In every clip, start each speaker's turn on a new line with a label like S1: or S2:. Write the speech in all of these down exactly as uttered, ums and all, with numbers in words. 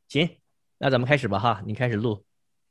S1: 行，那咱们开始吧哈，你开始录。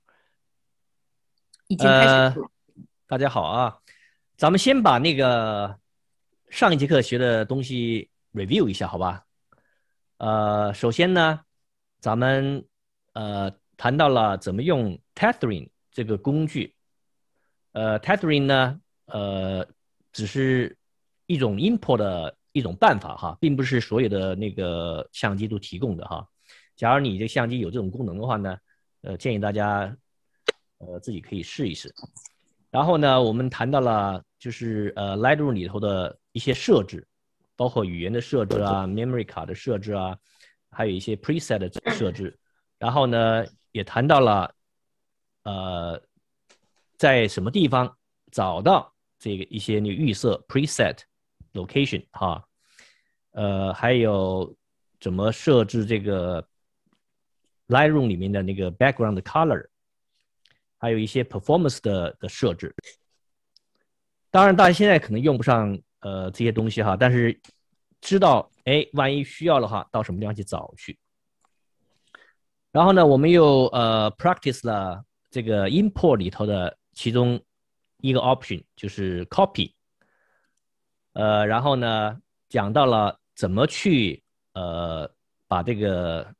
S2: 已经开始
S1: 呃，
S2: 了。
S1: 大家好啊，咱们先把那个上一节课学的东西 review 一下，好吧？呃，首先呢，咱们呃谈到了怎么用 tethering 这个工具。呃，tethering 呢，呃，只是一种 import 的一种办法哈，并不是所有的那个相机都提供的哈。假如你这相机有这种功能的话呢，呃，建议大家呃自己可以试一试。然后呢，我们谈到了就是呃 Lightroom 里头的一些设置，包括语言的设置啊、memory 卡的设置啊，还有一些 preset 的设置。然后呢，也谈到了呃在什么地方找到这个一些那个预设 preset location 哈，呃，还有怎么设置这个 Lightroom 里面的那个 background color，还有一些 performance 的的设置。当然，大家现在可能用不上呃这些东西哈，但是知道哎，万一需要的话，到什么地方去找去。然后呢，我们又呃 practice 了这个 import 里头的其中一个 option，就是 copy。呃，然后呢，讲到了怎么去呃把这个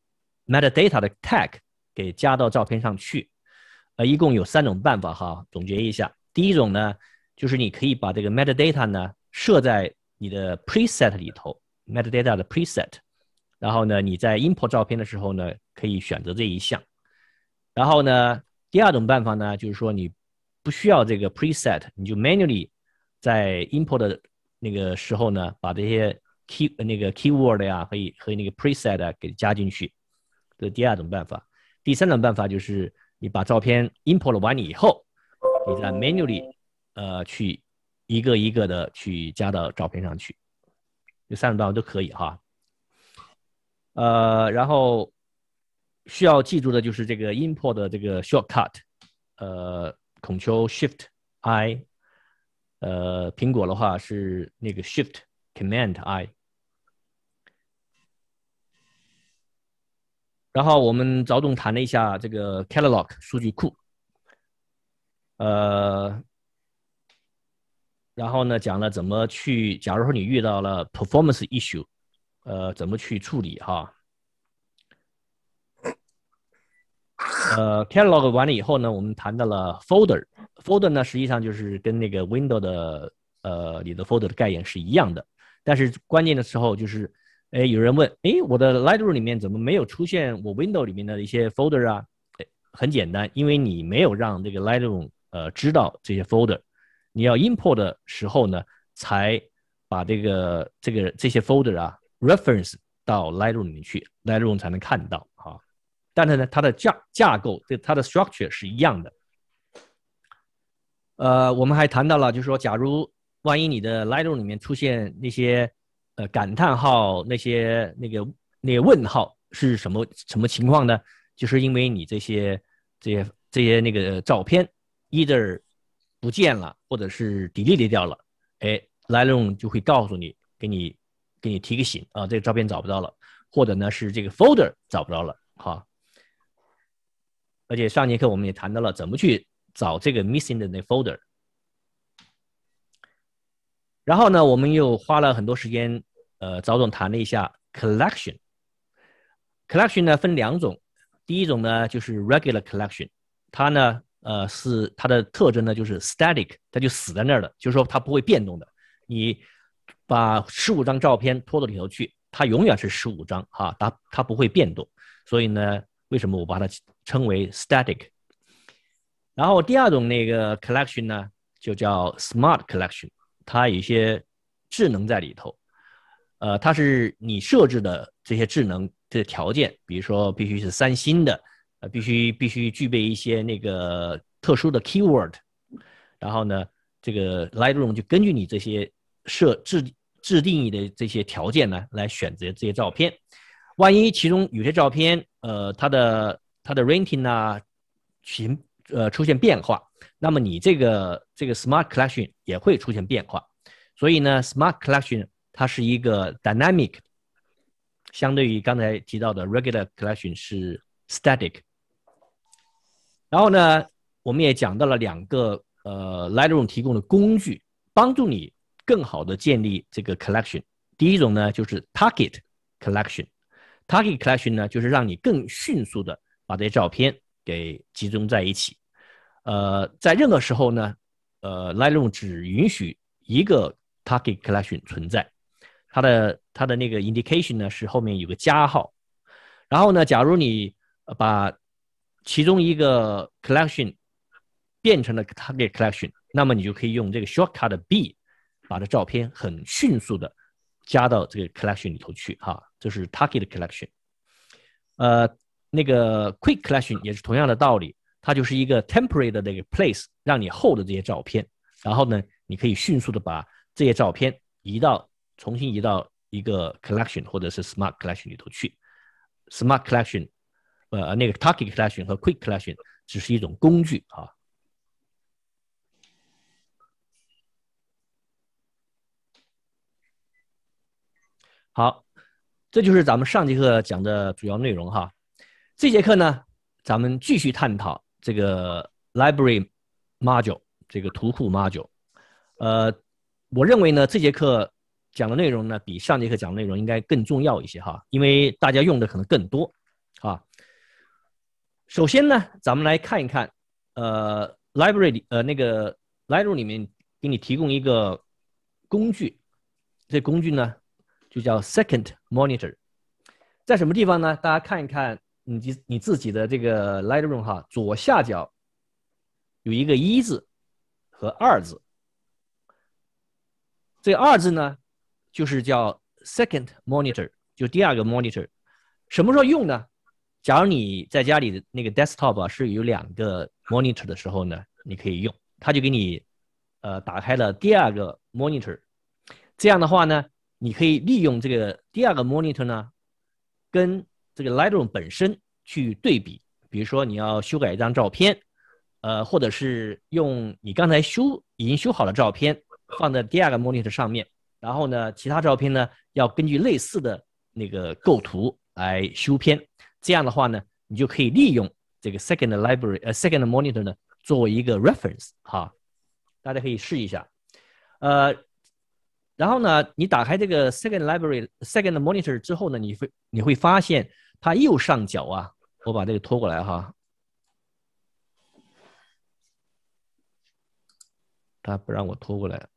S1: metadata 的 tag 给加到照片上去。呃，一共有三种办法哈，总结一下。第一种呢，就是你可以把这个 metadata 呢设在你的 preset 里头，metadata 的 preset。然后呢，你在 import 照片的时候呢，可以选择这一项。然后呢，第二种办法呢，就是说你不需要这个 preset，你就 manually 在 import 的那个时候呢，把这些 key 那个 keyword 呀和和那个 preset 啊给加进去，这是第二种办法。第三种办法就是你把照片 import 完以后，你再 manually 呃去一个一个的去加到照片上去，这三种办法都可以哈。呃，然后需要记住的就是这个 import 的这个 shortcut，呃，Control Shift I，呃，苹果的话是那个 Shift Command I。然后我们着重谈了一下这个 Catalog 数据库，呃，然后呢讲了怎么去，假如说你遇到了 performance issue，呃，怎么去处理哈。呃 ，catalog 完了以后呢，我们谈到了 folder，folder 呢实际上就是跟那个 window 的呃你的 folder 的概念是一样的，但是关键的时候就是，哎，有人问，哎，我的 Lightroom 里面怎么没有出现我 window 里面的一些 folder 啊？很简单，因为你没有让这个 Lightroom 呃知道这些 folder，你要 import 的时候呢，才把这个这个这些 folder 啊 reference 到 Lightroom 里面去，Lightroom 才能看到啊。但是呢，它的架架构，它的 structure 是一样的。呃，我们还谈到了，就是说，假如万一你的 Lightroom 里面出现那些呃感叹号、那些那个那个问号是什么什么情况呢？就是因为你这些这些这些那个照片 either 不见了，或者是 delete 掉了，哎，Lightroom 就会告诉你，给你给你提个醒啊，这个照片找不到了，或者呢是这个 folder 找不着了，哈。而且上节课我们也谈到了怎么去找这个 missing 的那 folder。然后呢，我们又花了很多时间，呃，着重谈了一下 collection。collection 呢分两种，第一种呢就是 regular collection，它呢，呃，是它的特征呢就是 static，它就死在那儿了，就是说它不会变动的。你把十五张照片拖到里头去，它永远是十五张哈，它它不会变动。所以呢，为什么我把它称为 static？ 然后第二种那个 collection 呢，就叫 smart collection， 它有一些智能在里头。呃，它是你设置的这些智能的条件，比如说必须是三星的，呃，必须必须具备一些那个特殊的 keyword。然后呢，这个 Lightroom 就根据你这些设置制定义的这些条件呢，来选择这些照片。万一其中有些照片，呃，它的它的 rating 啊，形呃出现变化，那么你这个这个 Smart Collection 也会出现变化。所以呢 ，Smart Collection 它是一个 dynamic 相对于刚才提到的 regular collection 是 static。然后呢，我们也讲到了两个呃 Lightroom 提供的工具，帮助你更好的建立这个 collection。第一种呢就是 target collection。target collection 呢就是让你更迅速的把这些照片给集中在一起。呃，在任何时候呢，呃 Lightroom 只允许一个 target collection 存在，它的它的那个 indication 呢是后面有个加号。然后呢，假如你把其中一个 collection 变成了 target collection， 那么你就可以用这个 shortcut B 把这照片很迅速的加到这个 collection 里头去哈，这是 target collection。呃，那个 quick collection 也是同样的道理，它就是一个 temporary 的那个 place， 让你hold这些照片，然后呢，你可以迅速的把这些照片移到重新移到一个 collection 或者是 smart collection 里头去。smart collection， 呃，那个 target collection 和 quick collection 只是一种工具啊。好，这就是咱们上节课讲的主要内容哈。这节课呢，咱们继续探讨这个 library module 这个图库 module。呃，我认为呢，这节课讲的内容呢，比上节课讲的内容应该更重要一些哈，因为大家用的可能更多啊。首先呢，咱们来看一看，呃 ，library 呃那个 Lightroom 里面给你提供一个工具，这工具呢就叫 Second Monitor， 在什么地方呢？大家看一看你你自己的这个 Lightroom 哈，左下角有一个一字和二字，这个二字呢就是叫 Second Monitor， 就第二个 Monitor， 什么时候用呢？假如你在家里的那个 desktop 啊是有两个 monitor 的时候呢，你可以用，它就给你呃打开了第二个 monitor。这样的话呢，你可以利用这个第二个 monitor 呢，跟这个 Lightroom 本身去对比。比如说你要修改一张照片，呃，或者是用你刚才修已经修好的照片放在第二个 monitor 上面，然后呢，其他照片呢要根据类似的那个构图来修片。这样的话呢，你就可以利用这个 second library 呃 second monitor 呢作为一个 reference 哈，大家可以试一下。呃，然后呢，你打开这个 second library second monitor 之后呢，你会你会发现它右上角啊，我把这个拖过来哈，它不让我拖过来。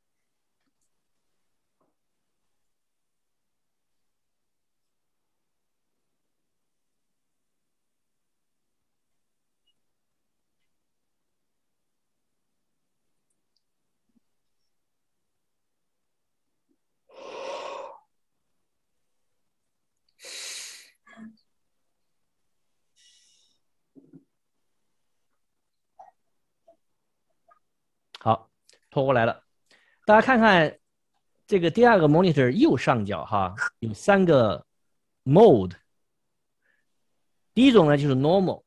S1: 好，拖过来了。大家看看这个第二个 monitor 右上角哈，有三个 mode。第一种呢就是 normal，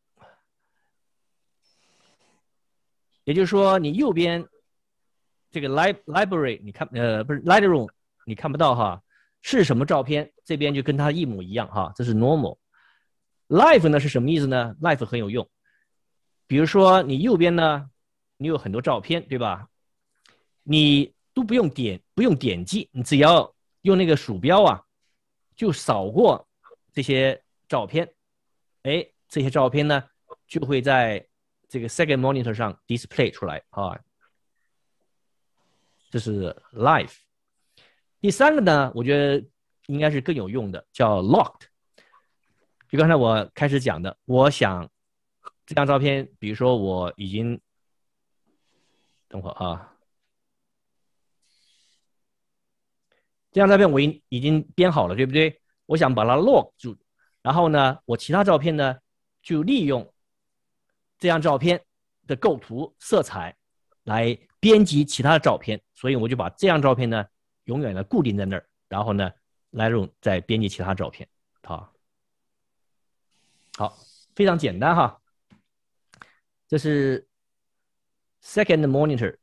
S1: 也就是说你右边这个 library 你看呃不是 Lightroom 你看不到哈，是什么照片这边就跟它一模一样哈，这是 normal。Live 呢是什么意思呢 ？Live 很有用，比如说你右边呢，你有很多照片对吧？你都不用点不用点击，你只要用那个鼠标啊，就扫过这些照片，哎，这些照片呢就会在这个 second monitor 上 display 出来啊。这是 live。第三个呢，我觉得应该是更有用的，叫 locked。就刚才我开始讲的，我想这张照片，比如说我已经，等会儿啊。这张照片我已已经编好了，对不对？我想把它 lock 住，然后呢，我其他照片呢就利用这张照片的构图、色彩来编辑其他的照片，所以我就把这张照片呢永远的固定在那儿，然后呢，Lightroom再编辑其他照片。好，好，非常简单哈。这是 second monitor。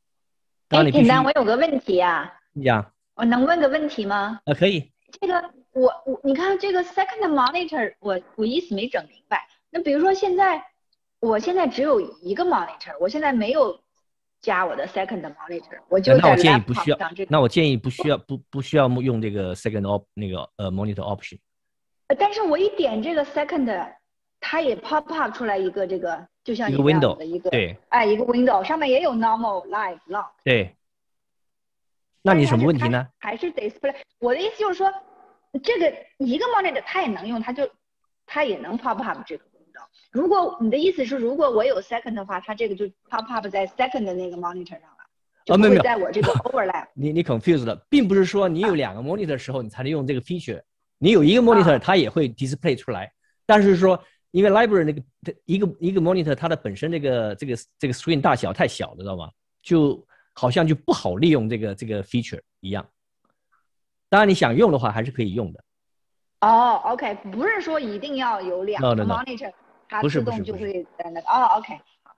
S2: 哎，简单，我有个问题啊，
S1: 你讲，
S2: 我能问个问题吗？
S1: 呃，可以。
S2: 这个我我你看这个 second monitor， 我我意思没整明白。那比如说现在，我现在只有一个 monitor， 我现在没有加我的 second monitor， 我就在
S1: 那我建议不需
S2: laptop
S1: 要，
S2: 上这个。
S1: 那我建议不需要不不需要用这个 second op 那个呃 monitor option。
S2: 但是我一点这个 second， 它也 pop up 出来一个这个，就像
S1: 一个
S2: 你这样
S1: window，
S2: 子的一个，
S1: 对，
S2: 哎，一个 window 上面也有 normal live log。
S1: 对。那你什么问题呢？
S2: 还是 display。我的意思就是说，这个一个 monitor 它也能用，它就它也能 pop up 这个 window。如果你的意思是，如果我有 second 的话，它这个就 pop up 在 second 的那个 monitor 上了，就不会在我这个 overlap。
S1: 你你 confused 了，并不是说你有两个 monitor 的时候你才能用这个 feature，你有一个 monitor 它也会 display 出来，但是说因为 library 那个一个一个 monitor 它的本身这个这个这个 screen 大小太小了，知道吗？就好像就不好利用这个这个 feature 一样。当然你想用的话还是可以用的。
S2: 哦 ，OK， 不是说一定要有两个 monitor， no, no, no. 它自动就会在那个。哦 ，OK。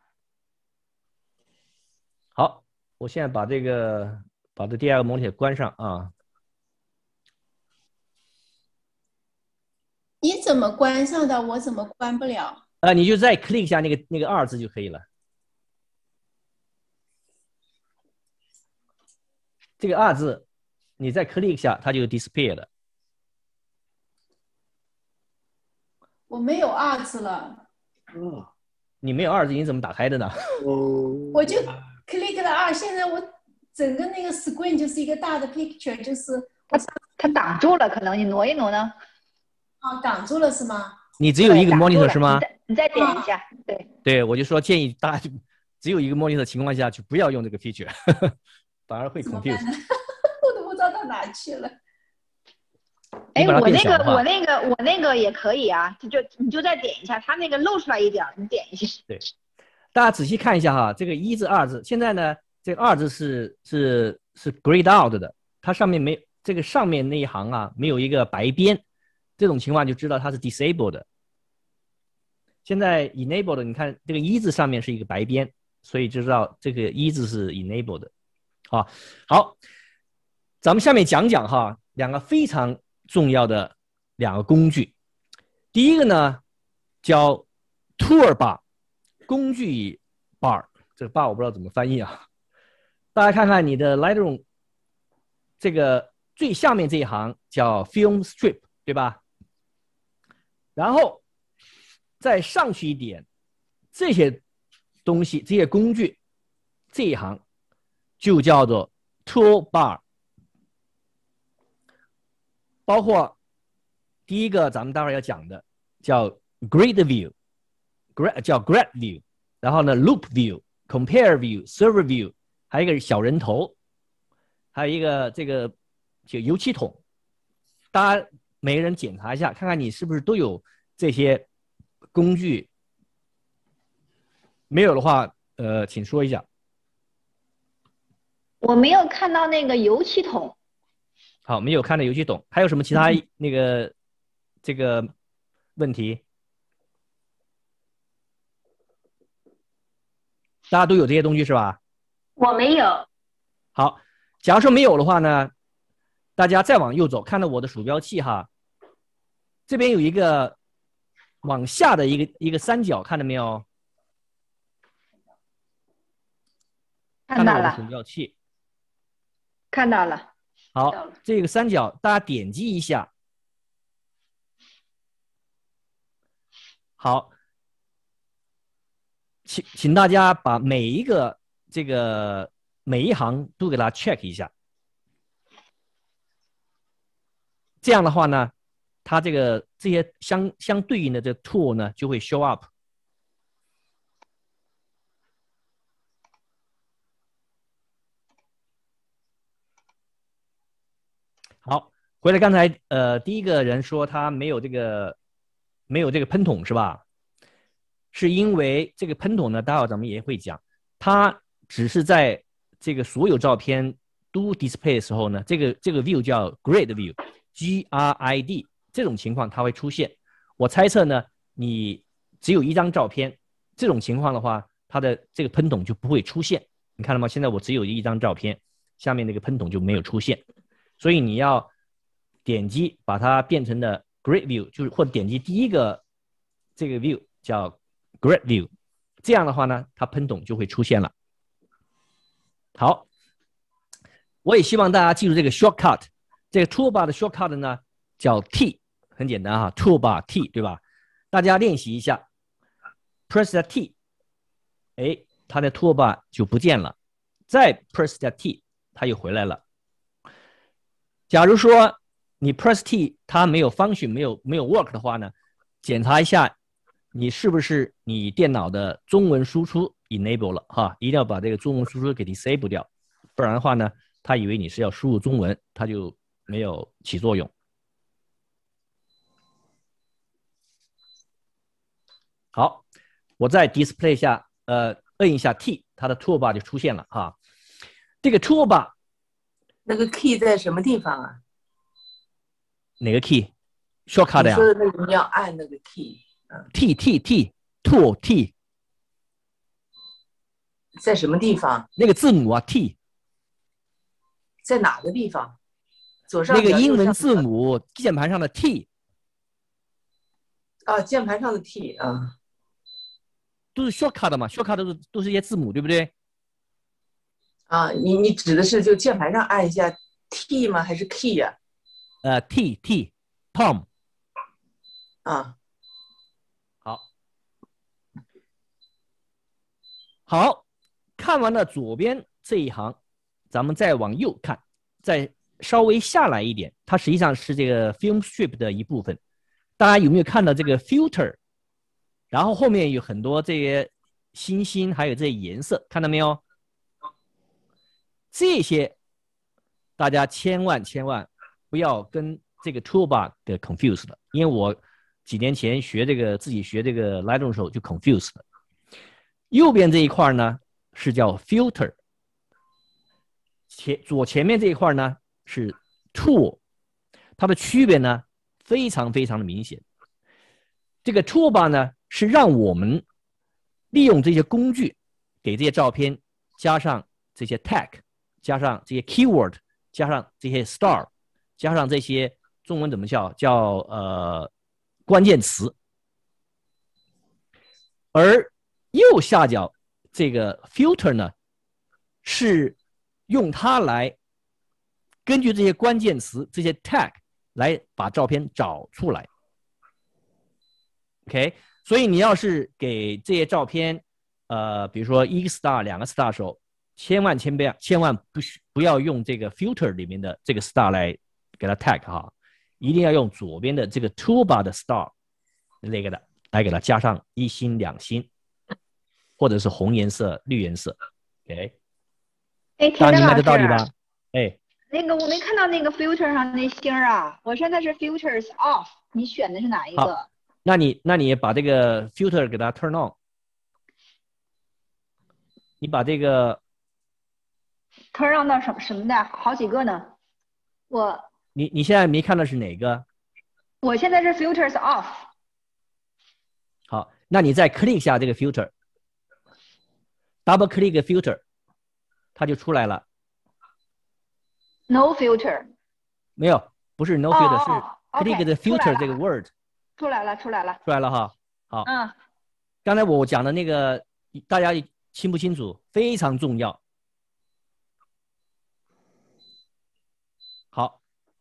S1: 好，我现在把这个把这第二个 monitor 关上啊。
S3: 你怎么关上的？我怎么关不了？
S1: 啊，你就再 click 一下那个那个二字就可以了。这个二字，你再 click 一下，它就 disappear 了。
S3: 我没有二字了。
S1: 嗯，你没有二字，你怎么打开的呢？
S3: 我就 click 了二，现在我整个那个 screen 就是一个大的 picture， 就是
S2: 它它挡住了，可能你挪一挪呢？
S3: 哦，挡住了是吗？
S1: 你只有一个 monitor 是吗？
S2: 你再你再点一下，对。
S1: 对，我就说建议大家就只有一个 monitor 的情况下，就不要用这个 feature， 反而会 confuse。
S3: 我都不知道到哪去了。
S2: 哎，我那个我那个我那个也可以啊，就就你就再点一下，它那个露出来一点，你点一下。
S1: 对，大家仔细看一下哈，这个一字二字，现在呢，这个二字是是是 grayed out 的，它上面没这个上面那一行啊，没有一个白边，这种情况就知道它是 disabled 的。现在 enabled 的，你看这个一字上面是一个白边，所以就知道这个一字是 enabled 的。啊，好，咱们下面讲讲哈，两个非常重要的两个工具。第一个呢叫 toolbar 工具 bar， 这个 bar 我不知道怎么翻译啊。大家看看你的 Lightroom 这个最下面这一行叫 film strip， 对吧？然后再上去一点，这些东西这些工具这一行就叫做 toolbar， 包括第一个咱们待会儿要讲的叫 grid view， 叫 grid view， 然后呢 loop view、compare view、server view， 还有一个小人头，还有一个这个就油漆桶。大家每个人检查一下，看看你是不是都有这些工具。没有的话，呃，请说一下。
S2: 我没有看到那个油漆桶。
S1: 好，没有看到油漆桶，还有什么其他那个、嗯、这个问题？大家都有这些东西是吧？
S2: 我没有。
S1: 好，假如说没有的话呢，大家再往右走，看到我的鼠标器哈，这边有一个往下的一个一个三角，看到没有？
S2: 看到了。
S1: 看到我的鼠标器。
S2: 看到了。
S1: 好，这个三角大家点击一下。好，请请大家把每一个这个每一行都给它 check 一下。这样的话呢，它这个这些相相对应的这个 tool 呢就会 show up。好，回来刚才呃第一个人说他没有这个没有这个喷筒是吧？是因为这个喷筒呢，待会儿咱们也会讲，它只是在这个所有照片都 display 的时候呢，这个这个 view 叫 grid view，G R I D， 这种情况它会出现。我猜测呢，你只有一张照片，这种情况的话，它的这个喷筒就不会出现。你看到吗？现在我只有一张照片，下面那个喷筒就没有出现。所以你要点击把它变成了 Grid View， 就是或者点击第一个这个 View 叫 Grid View， 这样的话呢，它喷筒就会出现了。好，我也希望大家记住这个 shortcut， 这个 toolbar 的 shortcut 呢叫 T， 很简单哈 ，toolbar T 对吧？大家练习一下 ，press the T， 哎，它的 toolbar 就不见了，再 press the T， 它又回来了。假如说你 press T 它没有 function 没有没有 work 的话呢，检查一下你是不是你电脑的中文输出 enable 了哈，一定要把这个中文输出给 disable 掉，不然的话呢，他以为你是要输入中文，它就没有起作用。好，我再 display 一下，呃，摁一下 T， 它的 toolbar 就出现了哈。这个 toolbar
S4: 那个 key 在什么地方啊？
S1: 哪个 key？shortcut 呀？
S4: 你说的那个你要按那个 key， 嗯
S1: T T T tool T
S4: 在什么地方？
S1: 那个字母啊 T，
S4: 在哪个地方？左上
S1: 那
S4: 角
S1: 个英文字
S4: 右上角
S1: 母键盘上的 T
S4: 啊，键盘上的 T 啊，
S1: 都是 shortcut 的嘛 ，shortcut 都是都是一些字母，对不对？
S4: 啊，你你指的是就键盘上按一下 T 吗？还是 key 呀、
S1: 呃 T T Tom
S4: 啊？
S1: 好，好，看完了左边这一行，咱们再往右看，再稍微下来一点，它实际上是这个 film strip 的一部分。大家有没有看到这个 filter？ 然后后面有很多这些星星，还有这些颜色，看到没有？这些大家千万千万不要跟这个 toolbar 给 confuse 了，因为我几年前学这个自己学这个 Lightroom 的时候就 confuse 了。右边这一块呢是叫 filter， 前左前面这一块呢是 tool， 它的区别呢非常非常的明显。这个 toolbar 呢是让我们利用这些工具给这些照片加上这些 tag， 加上这些 keyword， 加上这些 star， 加上这些中文怎么叫叫呃关键词。而右下角这个 filter 呢，是用它来根据这些关键词、这些 tag 来把照片找出来。OK， 所以你要是给这些照片，呃，比如说一个 star、两个 star 的时候，千万千万千万不许不要用这个 filter 里面的这个 star 来给它 tag 哈，一定要用左边的这个 toolbar 的 star 那个的来给它加上一星、两星，或者是红颜色、绿颜色。OK，
S2: 哎，
S1: 大家明白这道理
S2: 田老师
S1: 吧？哎，
S2: 那个我没看到那个 filter 上那星儿啊，我现在是 filters off，你选的是哪一
S1: 好
S2: 个？
S1: 那你那你把这个 filter 给它 turn on， 你把这个
S2: turn on 到什么什么的，好几个呢。我
S1: 你你现在没看到是哪个？
S2: 我现在是 filters off，
S1: 好，那你再 click 一下这个 filter，double click filter， 它就出来了。
S2: no filter。
S1: 没有，不是 no
S2: 哦
S1: filter，、
S2: 哦
S1: 是
S2: 哦
S1: click
S2: OK，
S1: the
S2: 出来
S1: filter
S2: 了
S1: 这个 word
S2: 出来了，出来了。
S1: 出来了哈。好，
S2: 嗯，
S1: 刚才我讲的那个，大家清不清楚？非常重要。好，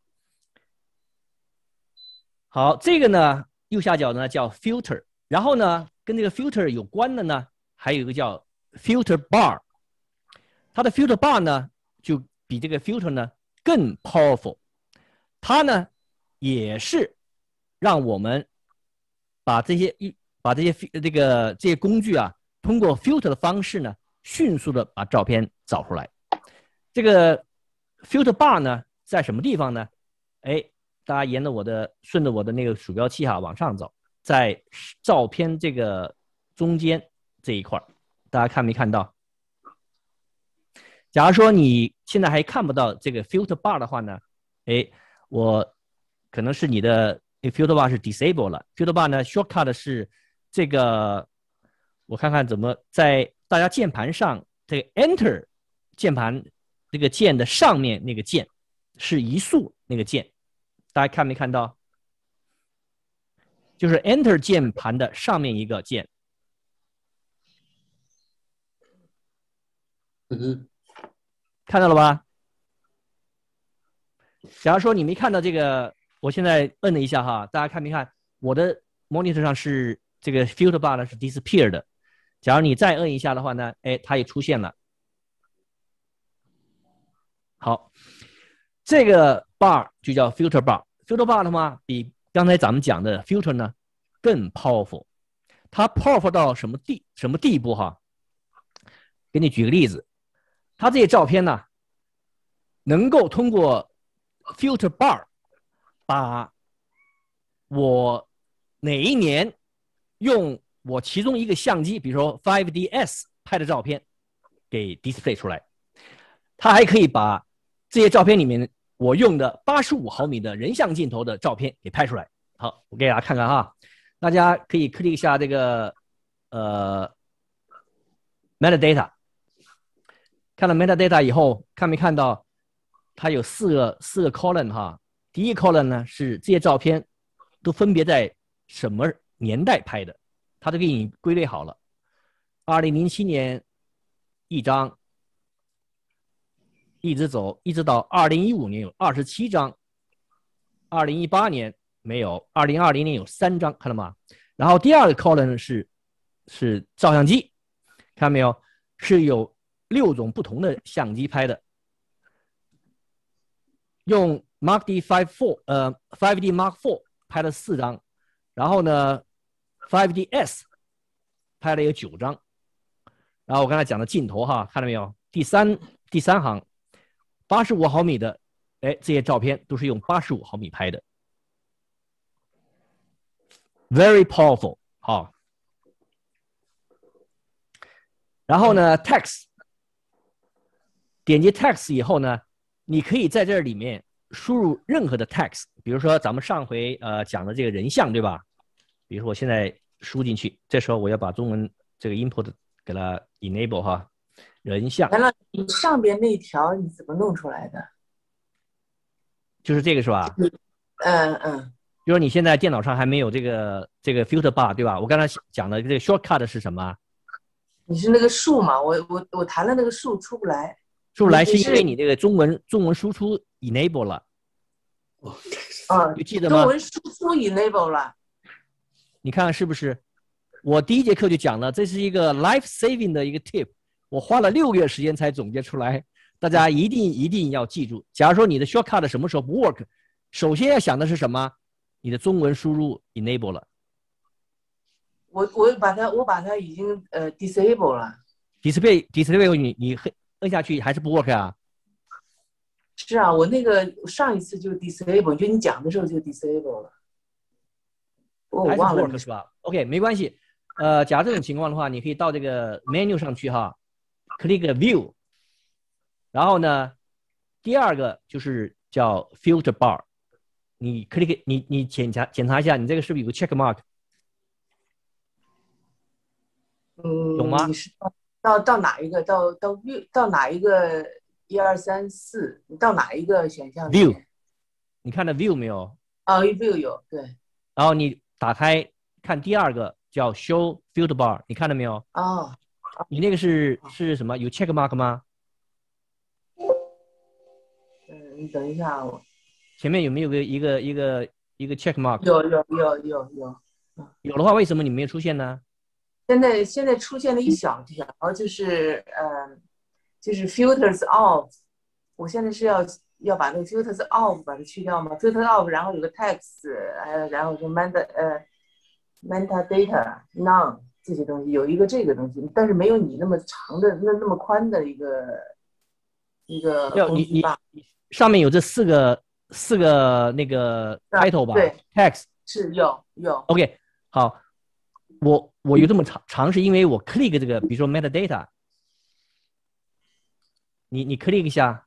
S1: 好，这个呢，右下角呢叫 filter， 然后呢，跟这个 filter 有关的呢，还有一个叫 filter bar。它的 filter bar 呢，就比这个 filter 呢更 powerful。它呢，也是让我们把这些一把这些这个这些工具啊，通过 filter 的方式呢，迅速的把照片找出来。这个 filter bar 呢，在什么地方呢？哎，大家沿着我的顺着我的那个鼠标器哈往上走，在照片这个中间这一块，大家看没看到？假如说你现在还看不到这个 filter bar 的话呢，哎，我可能是你的 filter bar 是 disable 了。filter bar 呢 shortcut 是这个，我看看怎么在大家键盘上这个 enter 键盘这个键的上面那个键是移速那个键， 大家看没看到？就是 Enter 键盘的上面一个键。
S4: 嗯，
S1: 看到了吧？假如说你没看到这个，我现在摁了一下哈，大家看没看？我的 monitor 上是这个 filter bar 呢是 disappear 的。假如你再摁一下的话呢，哎，它也出现了。好，这个 bar 就叫 filter bar。filter bar 的话，比刚才咱们讲的 filter 呢更 powerful。它 powerful 到什么地什么地步哈？给你举个例子，它这些照片呢，能够通过 filter bar 把我哪一年用我其中一个相机，比如说 五 D S 拍的照片给 display 出来。它还可以把这些照片里面我用的八十五毫米的人像镜头的照片给拍出来。好，我给大家看看哈，大家可以 click 一下这个呃 metadata， 看到 metadata 以后，看没看到它有四个四个 column 哈？第一 column 呢是这些照片都分别在什么年代拍的，它都给你归类好了。二零零七年一张，一直走，一直到二零一五年有二十七张，二零一八年没有，二零二零年有三张，看到吗？然后第二个 column 是是照相机，看到没有？是有六种不同的相机拍的，用 Mark D 五 四呃 五 D Mark 四拍了四张，然后呢 五 D S 拍了有九张，然后我刚才讲的镜头哈，看到没有？第三第三行。八十五毫米的，哎，这些照片都是用八十五毫米拍的 ，very powerful， 好。然后呢 ，text， 点击 text 以后呢，你可以在这里面输入任何的 text， 比如说咱们上回呃讲的这个人像，对吧？比如说我现在输进去，这时候我要把中文这个 input 给它 enable 哈。人像，
S4: 完了，你上边那条你怎么弄出来的？
S1: 就是这个是吧？
S4: 嗯嗯。
S1: 比如你现在电脑上还没有这个这个 filter bar 对吧？我刚才讲的这个 shortcut 是什么？
S4: 你是那个数嘛？我我我弹了那个数出不来。
S1: 出不来是因为你这个中文中文输出 enable 了。
S4: 啊，
S1: 你记得吗？
S4: 中文输出 enable 了。
S1: 你看看是不是？我第一节课就讲了，这是一个 life saving 的一个 tip。我花了六个月时间才总结出来，大家一定一定要记住。假如说你的 shortcut 什么时候不 work， 首先要想的是什么？你的中文输入 enable 了。
S4: 我我把它我把它已经呃 disable 了。
S1: display display 你你摁下去还是不 work 啊？
S4: 是啊，我那个上一次就 disable， 就你讲的时候就 disable 了。我忘了
S1: work 是吧 ？OK， 没关系。呃，假如这种情况的话，你可以到这个 menu 上去哈。click view， 然后呢，第二个就是叫 filter bar， 你 click 你你检查检查一下，你这个是不是有个 check mark？
S4: 嗯，
S1: 有吗？
S4: 你是到到哪一个？到到 view 到哪一个？一二三四，你到哪一个选项
S1: ？view， 你看到 view 没有？
S4: 哦 ，view 有，对。
S1: 然后你打开看第二个叫 show filter bar， 你看到没有？
S4: 哦。
S1: 你那个是是什么？有 check mark 吗？
S4: 嗯，你等一下，我
S1: 前面有没有个一个一个一个 check mark？
S4: 有有有有有。
S1: 有的话，为什么你没有出现呢？
S4: 现在现在出现了一小条，就是呃，就是 filters off。我现在是要要把那个 filters off 把它去掉吗 ？filters off， 然后有个 text， 呃，然后是 meta 呃 metadata none。这些东西有一个这个东西，但是没有你那么长的那那么宽的一个一个工具吧。
S1: 你你上面有这四个四个那个 title 吧？
S4: 对
S1: ，text
S4: 是有有。
S1: OK， 好，我我有这么长长是因为我 click 这个，比如说 metadata， 你你 click 一下。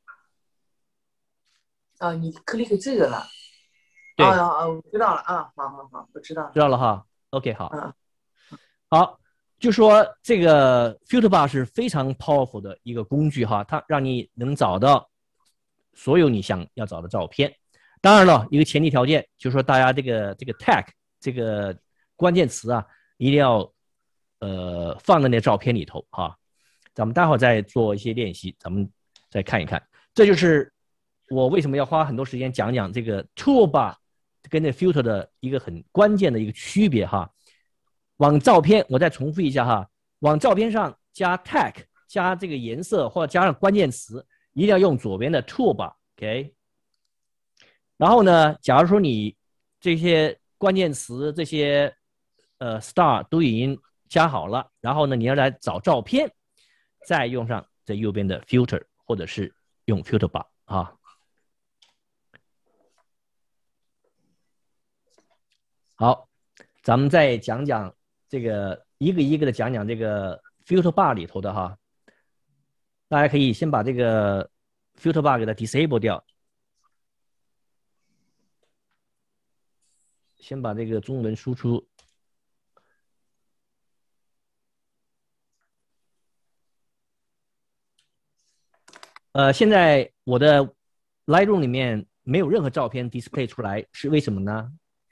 S4: 啊，你 click 这个了。
S1: 对。
S4: 啊啊，我知道了啊，好好好，我知道了。
S1: 知道了哈 ，OK 好。
S4: 嗯。
S1: 好，就说这个 filter bar 是非常 powerful 的一个工具哈，它让你能找到所有你想要找的照片。 当然了，一个前提条件就是说大家这个这个 tag 这个关键词啊，一定要呃放在那照片里头哈。咱们待会儿再做一些练习，咱们再看一看。这就是我为什么要花很多时间讲讲这个 toolbar 跟这 filter 的一个很关键的一个区别哈。往照片，我再重复一下哈，往照片上加 tag 加这个颜色或者加上关键词，一定要用左边的 toolbar，OK。然后呢，假如说你这些关键词这些呃 star 都已经加好了，然后呢，你要来找照片，再用上这右边的 filter 或者是用 filter bar 啊。好，咱们再讲讲这个一个一个的讲讲这个 filter bar 里头的哈。大家可以先把这个 filter bar 给它 disable 掉，先把这个中文输出。呃，现在我的 Lightroom 里面没有任何照片 display 出来，是为什么呢？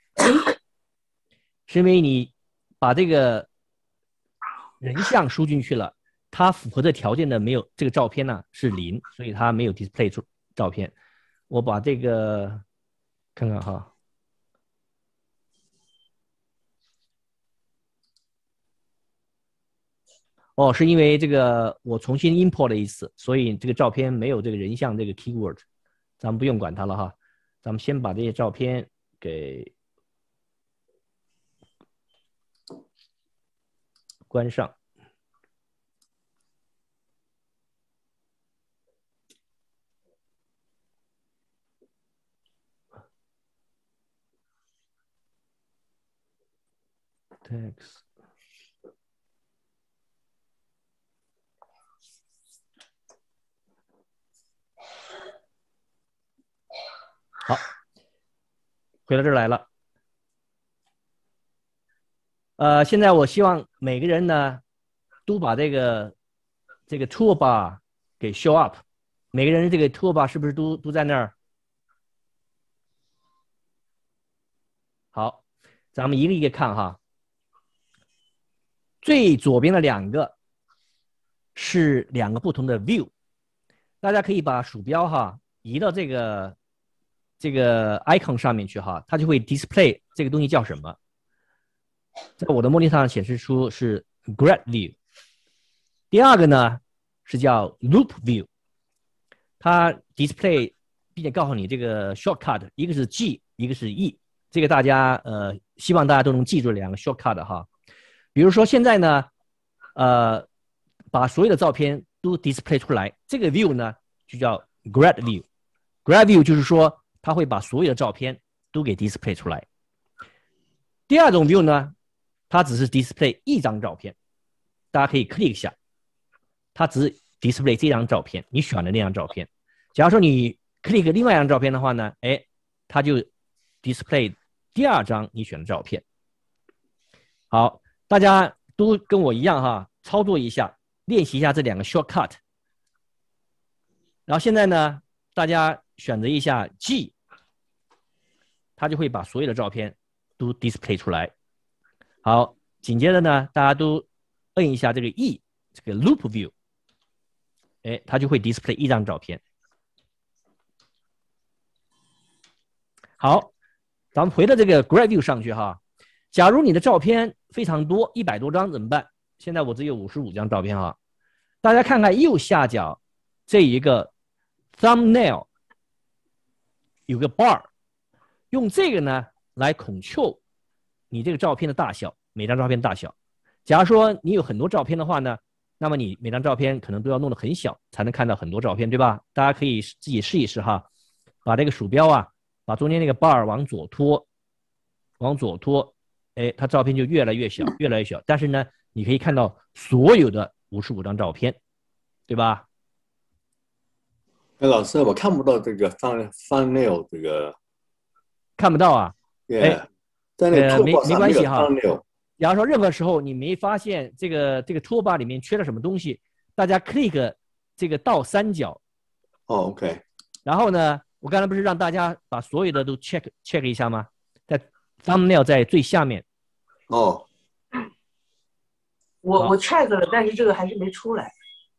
S1: 是因为你把这个人像输进去了，它符合的条件的没有，这个照片呢是零，所以它没有 display 出照片。我把这个看看哈。哦，是因为这个我重新 import 了一次，所以这个照片没有这个人像这个 keyword， 咱们不用管它了哈。咱们先把这些照片给关上。Text。好，回到这儿来了。呃，现在我希望每个人呢，都把这个这个 toolbar 给 show up。每个人这个 toolbar 是不是都都在那儿？好，咱们一个一个看哈。最左边的两个是两个不同的 view， 大家可以把鼠标哈移到这个这个 icon 上面去哈，它就会 display 这个东西叫什么。在我的 monitor 上显示出是 grid view。第二个呢是叫 loop view， 它 display 并且告诉你这个 shortcut， 一个是 G， 一个是 E， 这个大家呃希望大家都能记住两个 shortcut 哈。比如说现在呢，呃，把所有的照片都 display 出来，这个 view 呢就叫 grid view。grid view 就是说它会把所有的照片都给 display 出来。第二种 view 呢，它只是 display 一张照片，大家可以 click 一下，它只是 display 这张照片，你选的那张照片。假如说你 click 另外一张照片的话呢，哎，它就 display 第二张你选的照片。好，大家都跟我一样哈，操作一下，练习一下这两个 shortcut。然后现在呢，大家选择一下 G， 它就会把所有的照片都 display 出来。好，紧接着呢，大家都摁一下这个 E， 这个 loop view， 哎，它就会 display 一张照片。好，咱们回到这个 grid view 上去哈。假如你的照片非常多，一百多张怎么办？现在我只有五十五张照片哈。大家看看右下角这一个 thumbnail 有个 bar， 用这个呢来 control 你这个照片的大小，每张照片大小。假如说你有很多照片的话呢，那么你每张照片可能都要弄得很小，才能看到很多照片，对吧？大家可以自己试一试哈，把这个鼠标啊，把中间那个 bar 往左拖，往左拖，哎，它照片就越来越小，越来越小。但是呢，你可以看到所有的五十五张照片，对吧？
S5: 哎，老师，我看不到这个 thumb thumbnail 这个，
S1: 看不到啊？
S5: 哎，在那个
S1: 呃，没没关系哈。
S5: thumbnail。
S1: 假如说任何时候你没发现这个这个 toolbar 里面缺了什么东西，大家 click 这个倒三角，
S5: 哦 ，OK，
S1: 然后呢， 我刚才不是让大家把所有的都 check check 一下吗？在 thumbnail 在最下面。
S5: 哦，
S4: 我我 check 了，但是这个还是没出来。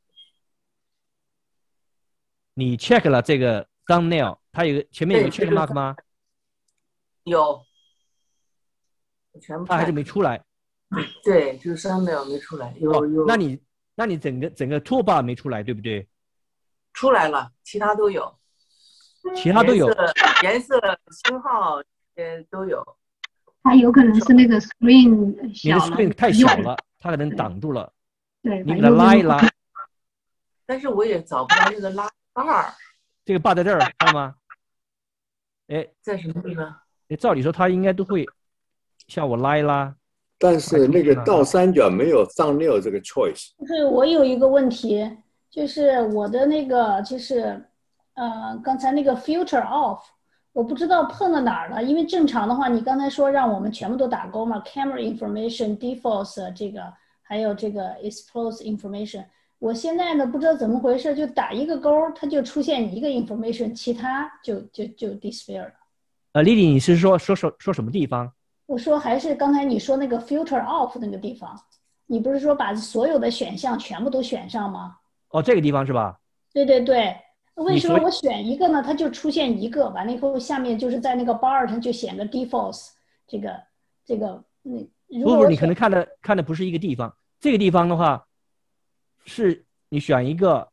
S1: 你 check 了这个 thumbnail， 它有个前面有个 check mark 吗？
S4: 有，我全部。
S1: 它还是没出来。
S4: 对，就是 thumbnail 没出来。有、哦、有。
S1: 那你那你整个整个 toolbar 没出来，对不对？
S4: 出来了，其他都有。
S1: 其他都有。
S4: 颜色、星号呃都有。
S2: 它有可能是那个 screen 小了。
S1: 你的 screen 太小了，它可能挡住了。
S2: 对，
S1: 你给它拉一拉。
S4: 但是我也找不到那个拉 bar。
S1: 这个 bar 在这儿，看到吗？哎，
S4: 在什么地方？
S1: 哎，照理说它应该都会像我拉一拉。
S5: 但是那个倒三角没有thumbnail这个 choice。
S3: 就是我有一个问题，就是我的那个就是呃刚才那个 filter off。我不知道碰到哪儿了，因为正常的话，你刚才说让我们全部都打勾嘛 ，camera information defaults 这个，还有这个 expose information。我现在呢不知道怎么回事，就打一个勾，它就出现一个 information， 其他就就就 disappear 了。
S1: 呃 ，Lily， 你是说说说说什么地方？
S3: 我说还是刚才你说那个 filter off 那个地方，你不是说把所有的选项全部都选上吗？
S1: 哦，这个地方是吧？
S3: 对对对。为什么我选一个呢？它就出现一个，完了以后下面就是在那个 bar 它就显个 defaults 这个这个那。
S1: 不不，你可能看的看的不是一个地方。这个地方的话，是你选一个，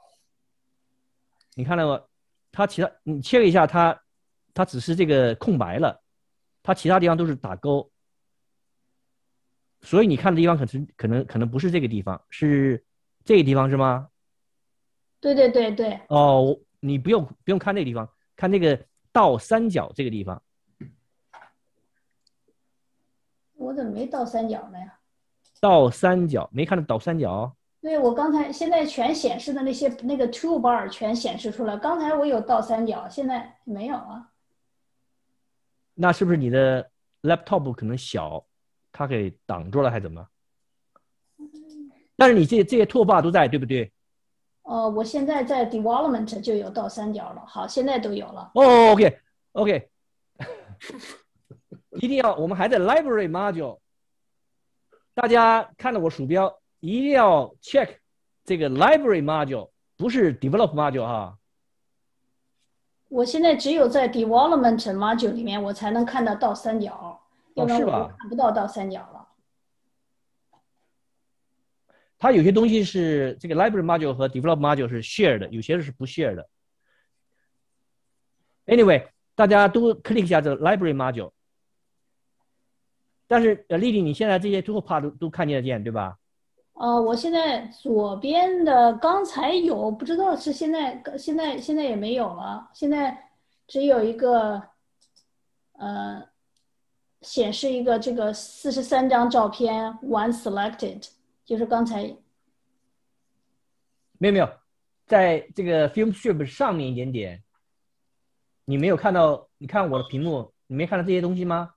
S1: 你看到吗？它其他你切一下它，它只是这个空白了，它其他地方都是打勾。所以你看的地方可能可能可能不是这个地方，是这个地方是吗？
S3: 对对对对。
S1: 哦，你不用不用看那个地方，看那个倒三角这个地方。
S3: 我怎么没倒三角呢呀？
S1: 倒三角没看到倒三角？
S3: 对，我刚才现在全显示的那些那个 toolbar 全显示出来，刚才我有倒三角，现在没有了。
S1: 那是不是你的 laptop 可能小，它给挡住了还是怎么？但是你这这些 toolbar 都在，对不对？
S3: 呃，我现在在 development 就有倒三角了，好，现在都有了。
S1: 哦 ，OK OK， 一定要，我们还在 library module， 大家看到我鼠标一定要 check 这个 library module， 不是 develop module 哈。
S3: 我现在只有在 development module 里面我才能看到倒三角，要不然我看不到倒三角了。
S1: 它有些东西是这个 library module 和 develop module 是 share 的，有些是不 share 的。Anyway， 大家都 click 一下这个 library module。但是呃，丽丽，你现在这些 toolbar 都都看得见，对吧？
S3: 呃，我现在左边的刚才有，不知道是现在现在现在也没有了，现在只有一个呃，显示一个这个四十三张照片 ，one selected。就是刚才
S1: 没有没有，在这个 film strip 上面一点点，你没有看到？你看我的屏幕，你没看到这些东西吗？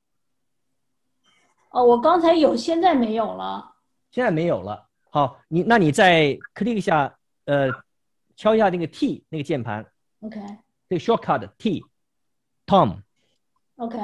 S3: 哦，我刚才有，现在没有了。
S1: 现在没有了。好，你那你再 click 一下，呃，敲一下那个 T 那个键盘。
S3: OK。
S1: 这个 shortcut T。Tom。OK。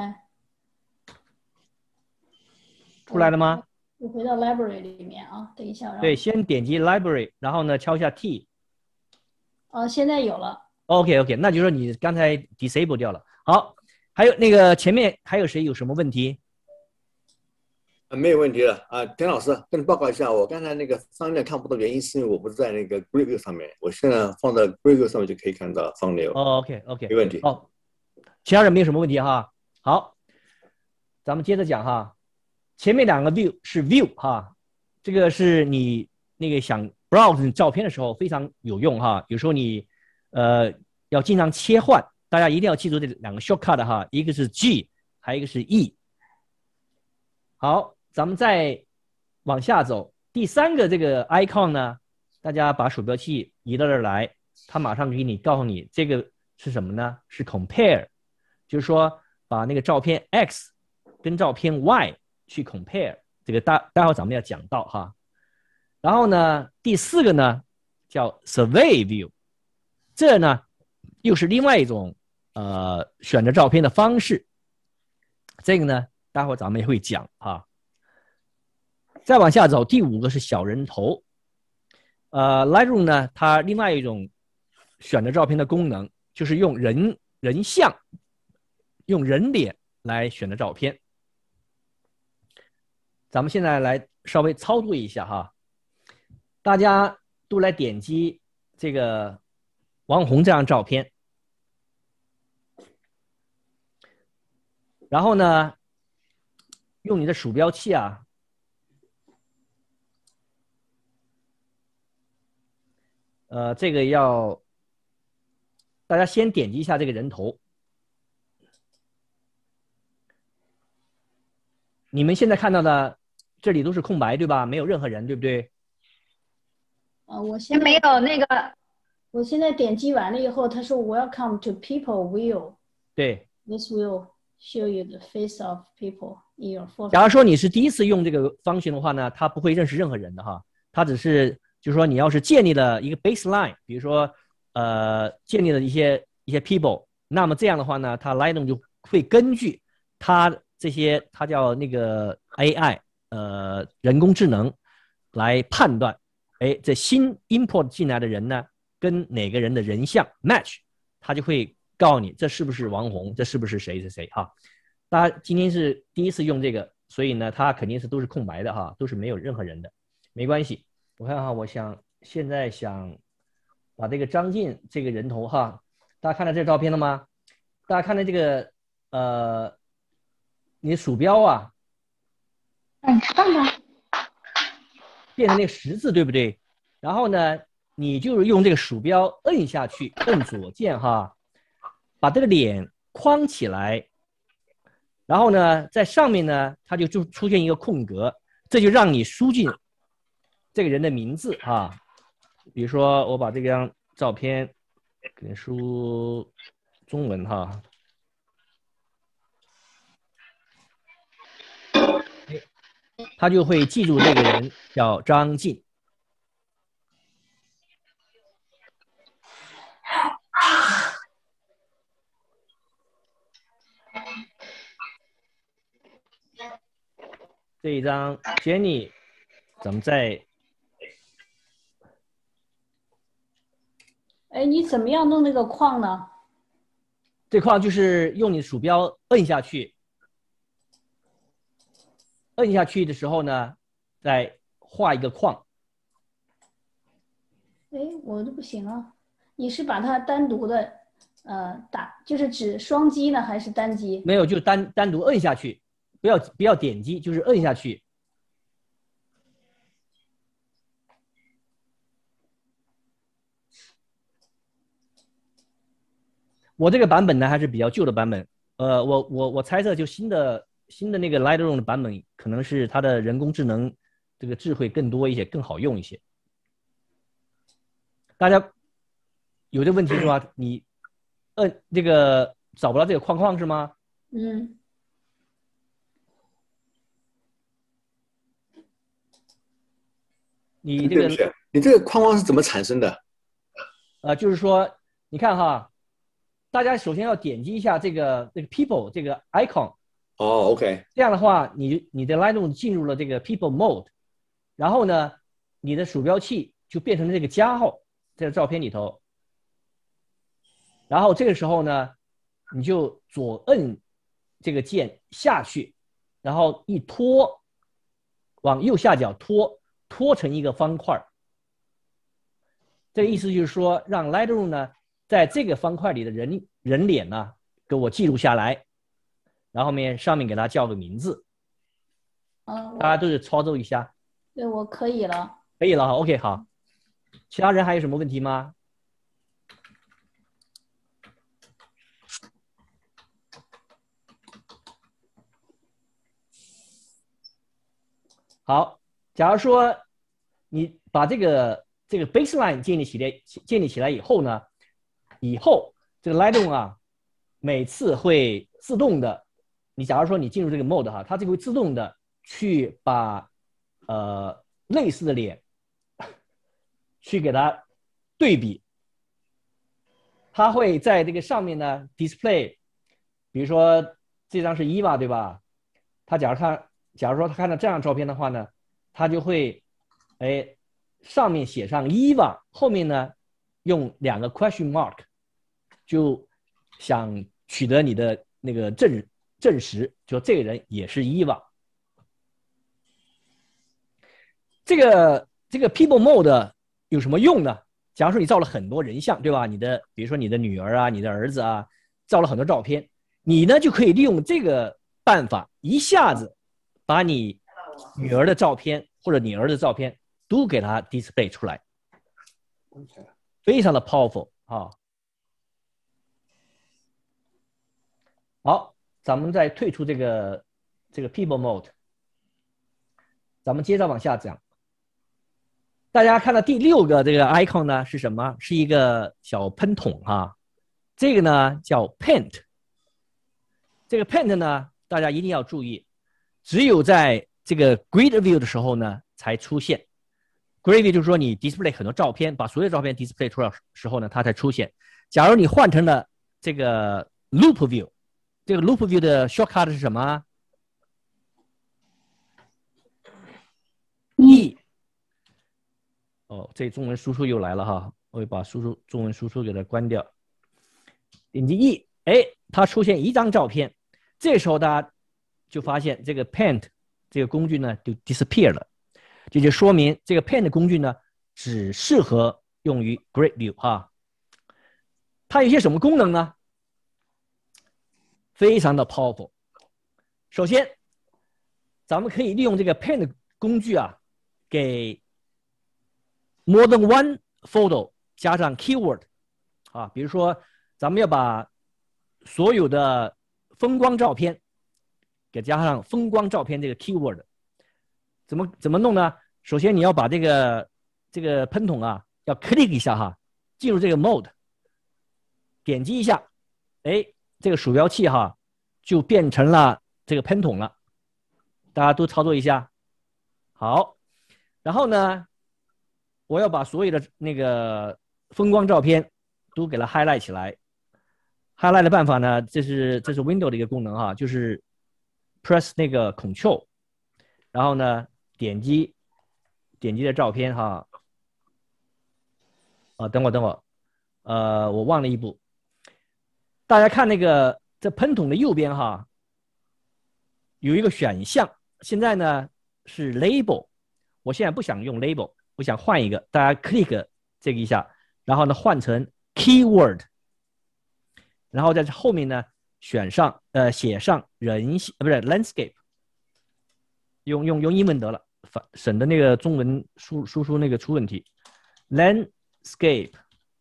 S1: 出来了吗？
S3: 我回到 library 里面啊，等一下。
S1: 对，先点击 library， 然后呢敲一下 T。
S3: 哦，现在有了。
S1: OK OK， 那就是说你刚才 disable 掉了。好，还有那个前面还有谁有什么问题？
S5: 啊，没有问题了啊，田老师，跟你报告一下，我刚才那个方面看不到，原因是因为我不是在那个 Grid View 上面，我现在放在 Grid View 上面就可以看到方流。
S1: 哦 OK OK，
S5: 没问题。
S1: 哦，其他人没有什么问题哈。好，咱们接着讲哈。前面两个 view 是 view 哈，这个是你那个想 browse 照片的时候非常有用哈。有时候你呃要经常切换，大家一定要记住这两个 shortcut 哈，一个是 G， 还有一个是 E。好，咱们再往下走，第三个这个 icon 呢，大家把鼠标器移到这儿来，它马上给你告诉你这个是什么呢？是 compare， 就是说把那个照片 X 跟照片 Y 去 compare， 这个待待会咱们要讲到哈。然后呢，第四个呢叫 survey view， 这呢又是另外一种呃选择照片的方式。这个呢，待会儿咱们也会讲啊。再往下走，第五个是小人头。呃 ，Lightroom 呢，它另外一种选择照片的功能就是用人人像、用人脸来选择照片。咱们现在来稍微操作一下哈，大家都来点击这个王红这张照片，然后呢，用你的鼠标器啊，呃，这个要大家先点击一下这个人头。你们现在看到的这里都是空白，对吧？没有任何人，对不对？
S3: 呃，我现在
S2: 没有那个，
S3: 我现在点击完了以后，他说 Welcome to people will
S1: 对。
S3: this will show you the face of people in your photo。
S1: 假如说你是第一次用这个方式的话呢，它不会认识任何人的哈，它只是就是说你要是建立了一个 baseline， 比如说呃建立了一些一些 people， 那么这样的话呢，它 Lightroom 就会根据它这些它叫那个 A I 呃人工智能来判断，哎，这新 import 进来的人呢跟哪个人的人像 match， 它就会告诉你这是不是王红，这是不是谁谁谁哈。大家今天是第一次用这个，所以呢，它肯定是都是空白的哈，都是没有任何人的，没关系。我看哈，我想现在想把这个张晋这个人头哈，大家看到这个照片了吗？大家看到这个呃，你的鼠标啊，
S2: 嗯，看看，
S1: 变成那个十字，对不对？然后呢，你就是用这个鼠标摁下去，摁左键哈，把这个脸框起来。然后呢，在上面呢，它就就出现一个空格，这就让你输进这个人的名字啊。比如说，我把这张照片给你输中文哈，他就会记住这个人叫张晋。这一张 Jenny， 咱们再，
S3: 哎，你怎么样弄那个框呢？
S1: 这框就是用你的鼠标摁下去，摁下去的时候呢，再画一个框。
S3: 哎，我都不行啊！你是把它单独的，呃，打，就是指双击呢，还是单击？
S1: 没有，就单单独摁下去，不要不要点击，就是摁下去。我这个版本呢还是比较旧的版本，呃，我我我猜测就新的新的那个 Lightroom 的版本，可能是它的人工智能这个智慧更多一些，更好用一些。大家有这个问题是吧？你摁这个找不到这个框框是吗？
S3: 嗯。
S1: 你这个
S5: 对不起，你这个框框是怎么产生的？
S1: 呃，就是说，你看哈，大家首先要点击一下这个这个 people 这个 icon。
S5: 哦 ，OK。
S1: 这样的话，你你的 Lightroom 进入了这个 people mode， 然后呢，你的鼠标器就变成了这个加号，在照片里头。然后这个时候呢，你就左摁这个键下去，然后一拖，往右下角拖，拖成一个方块。这个意思就是说，让 Lightroom 呢，在这个方块里的人人脸呢，给我记录下来，然后面上面给它叫个名字。
S3: 嗯，
S1: 大家都是操作一下。
S3: 对，我可以了。
S1: 可以了哈 ，OK， 好。其他人还有什么问题吗？好，假如说你把这个这个 baseline 建立起来，建立起来以后呢，以后这个 Lightroom 啊，每次会自动的，你假如说你进入这个 mode 哈，它就会自动的去把呃类似的脸去给它对比， 它会在这个上面呢 display， 比如说这张是伊娃对吧？他假如看，假如说他看到这张照片的话呢，他就会，哎，上面写上伊娃，后面呢用两个 question mark， 就想取得你的那个证证实，就这个人也是伊娃。这个这个 people mode 有什么用呢？假如说你照了很多人像，对吧？你的比如说你的女儿啊，你的儿子啊，照了很多照片，你呢就可以利用这个办法，一下子把你女儿的照片或者你儿子的照片都给它 display 出来，非常的 powerful 啊。好，咱们再退出这个这个 people mode， 咱们接着往下讲。大家看到第六个这个 icon 呢是什么？是一个小喷筒啊，这个呢叫 paint。这个 paint 呢，大家一定要注意，只有在这个 grid view 的时候呢才出现。grid view 就是说你 display 很多照片，把所有照片 display 出来的时候呢，它才出现。假如你换成了这个 loop view， 这个 loop view 的 shortcut 是什么 ？E。哦，这中文输出又来了哈，我会把输出中文输出给它关掉。点击 E， 哎，它出现一张照片，这时候大家就发现这个 paint 这个工具呢就 disappear 了，这就说明这个 paint 工具呢只适合用于 grid view 哈。它有些什么功能呢？非常的 powerful。首先，咱们可以利用这个 paint 工具啊，给more than one photo 加上 keyword 啊，比如说咱们要把所有的风光照片给加上风光照片这个 keyword， 怎么怎么弄呢？首先你要把这个这个喷筒啊要 click 一下哈，进入这个 mode， 点击一下，哎，这个鼠标器哈就变成了这个喷筒了，大家都操作一下，好，然后呢？我要把所有的那个风光照片都给它 highlight 起来。highlight 的办法呢，这是这是 Windows 的一个功能哈，就是 press 那个 Control， 然后呢点击点击的照片哈。啊，等会等会，呃，我忘了一步。大家看那个这喷筒的右边哈，有一个选项，现在呢是 Label， 我现在不想用 Label。我想换一个，大家 click 这个一下，然后呢换成 keyword， 然后在后面呢选上呃写上人像呃不是 landscape， 用用用英文得了，省得那个中文输输出那个出问题。landscape，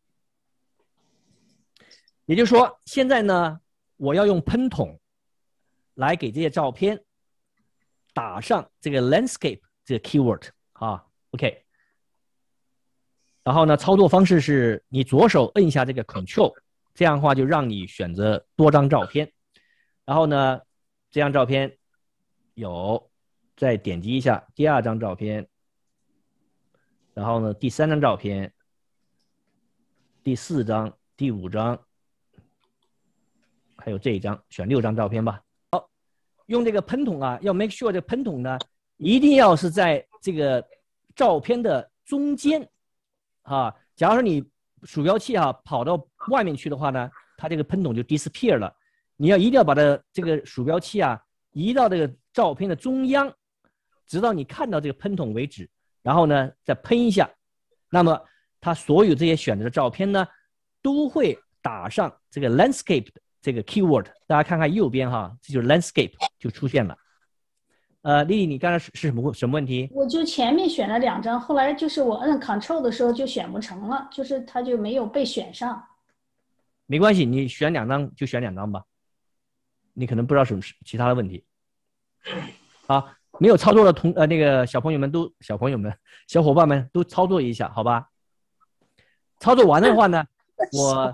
S1: 也就是说现在呢我要用喷筒来给这些照片打上这个 landscape 这个 keyword 啊 ，OK。然后呢，操作方式是你左手摁一下这个 Control， 这样的话就让你选择多张照片。然后呢，这张照片有，再点击一下第二张照片，然后呢，第三张照片，第四张、第五张，还有这一张，选六张照片吧。好，用这个喷筒啊，要 make sure 这个喷筒呢，一定要是在这个照片的中间。啊，假如说你鼠标器啊跑到外面去的话呢，它这个喷筒就 disappear 了。你要一定要把它这个鼠标器啊移到这个照片的中央，直到你看到这个喷筒为止。然后呢，再喷一下，那么它所有这些选择的照片呢，都会打上这个 landscape 的这个 keyword。大家看看右边哈，这就是 landscape 就出现了。呃，丽丽，你刚才是是什么什么问题？
S3: 我就前面选了两张，后来就是我摁 Control 的时候就选不成了，就是它就没有被选上。
S1: 没关系，你选两张就选两张吧。你可能不知道什么其他的问题。好，没有操作的同呃那个小朋友们都小朋友们小伙伴们都操作一下，好吧？操作完的话呢，我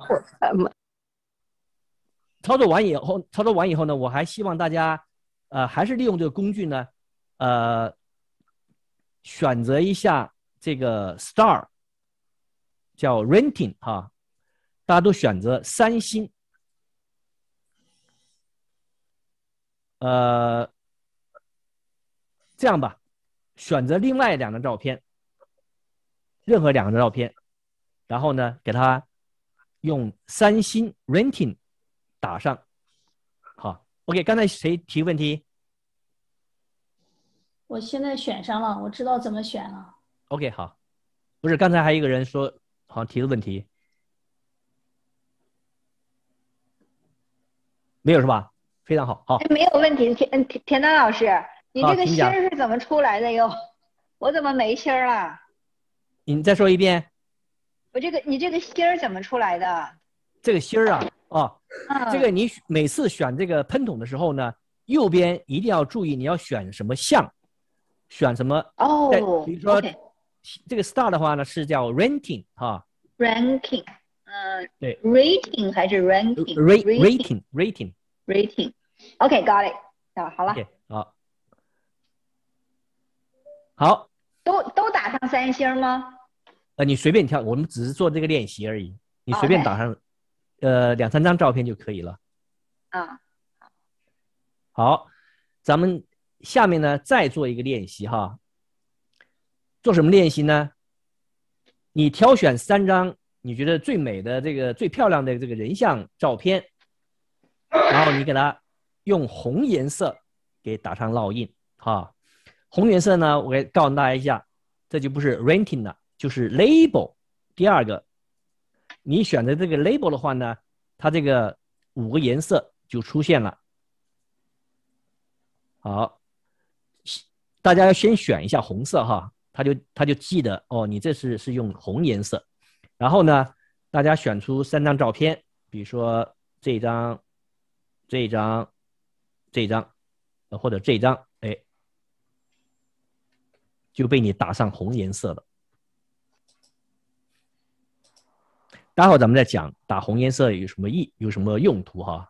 S1: 操作完以后，操作完以后呢，我还希望大家。呃，还是利用这个工具呢，呃，选择一下这个 star， 叫 renting 哈大家都选择三星。呃，这样吧，选择另外两张照片，任何两张照片，然后呢，给它用三星 renting 打上。好 ，OK， 刚才谁提问题？
S3: 我现在选上了，我知道怎么选了。
S1: OK， 好，不是，刚才还有一个人说好像提的问题，没有是吧？非常好，好，
S2: 哎，没有问题。田田田丹老师，你这个芯
S1: 好请讲
S2: 儿是怎么出来的哟？我怎么没芯儿啊？
S1: 你再说一遍，
S2: 我这个你这个芯儿怎么出来的？
S1: 这个芯儿啊，哦，
S2: 嗯，
S1: 这个你每次选这个喷筒的时候呢，右边一定要注意你要选什么项，选什么。
S2: 哦
S1: 在比如说
S2: ，OK，
S1: 这个 star 的话呢是叫 renting 哈，
S2: ranking，嗯，
S1: 对
S2: rating 还是 ranking？
S1: ，rate rating rating。
S2: rating。OK，got it。啊，好了，
S1: OK， 好，好，
S2: 都都打上三星吗？
S1: 呃，你随便挑，我们只是做这个练习而已，你随便
S2: OK
S1: 打上，呃，两三张照片就可以了。
S2: 啊，
S1: 好，咱们下面呢再做一个练习哈。做什么练习呢？你挑选三张你觉得最美的这个最漂亮的这个人像照片，然后你给它用红颜色给打上烙印哈。红颜色呢，我给告诉大家一下，这就不是 renting 了，就是 label。第二个，你选择这个 label 的话呢，它这个五个颜色就出现了。好，大家要先选一下红色哈，他就他就记得哦，你这是是用红颜色。然后呢，大家选出三张照片，比如说这一张、这一张、这一张，呃或者这一张，哎，就被你打上红颜色了。待会儿咱们再讲打红颜色有什么意、有什么用途哈。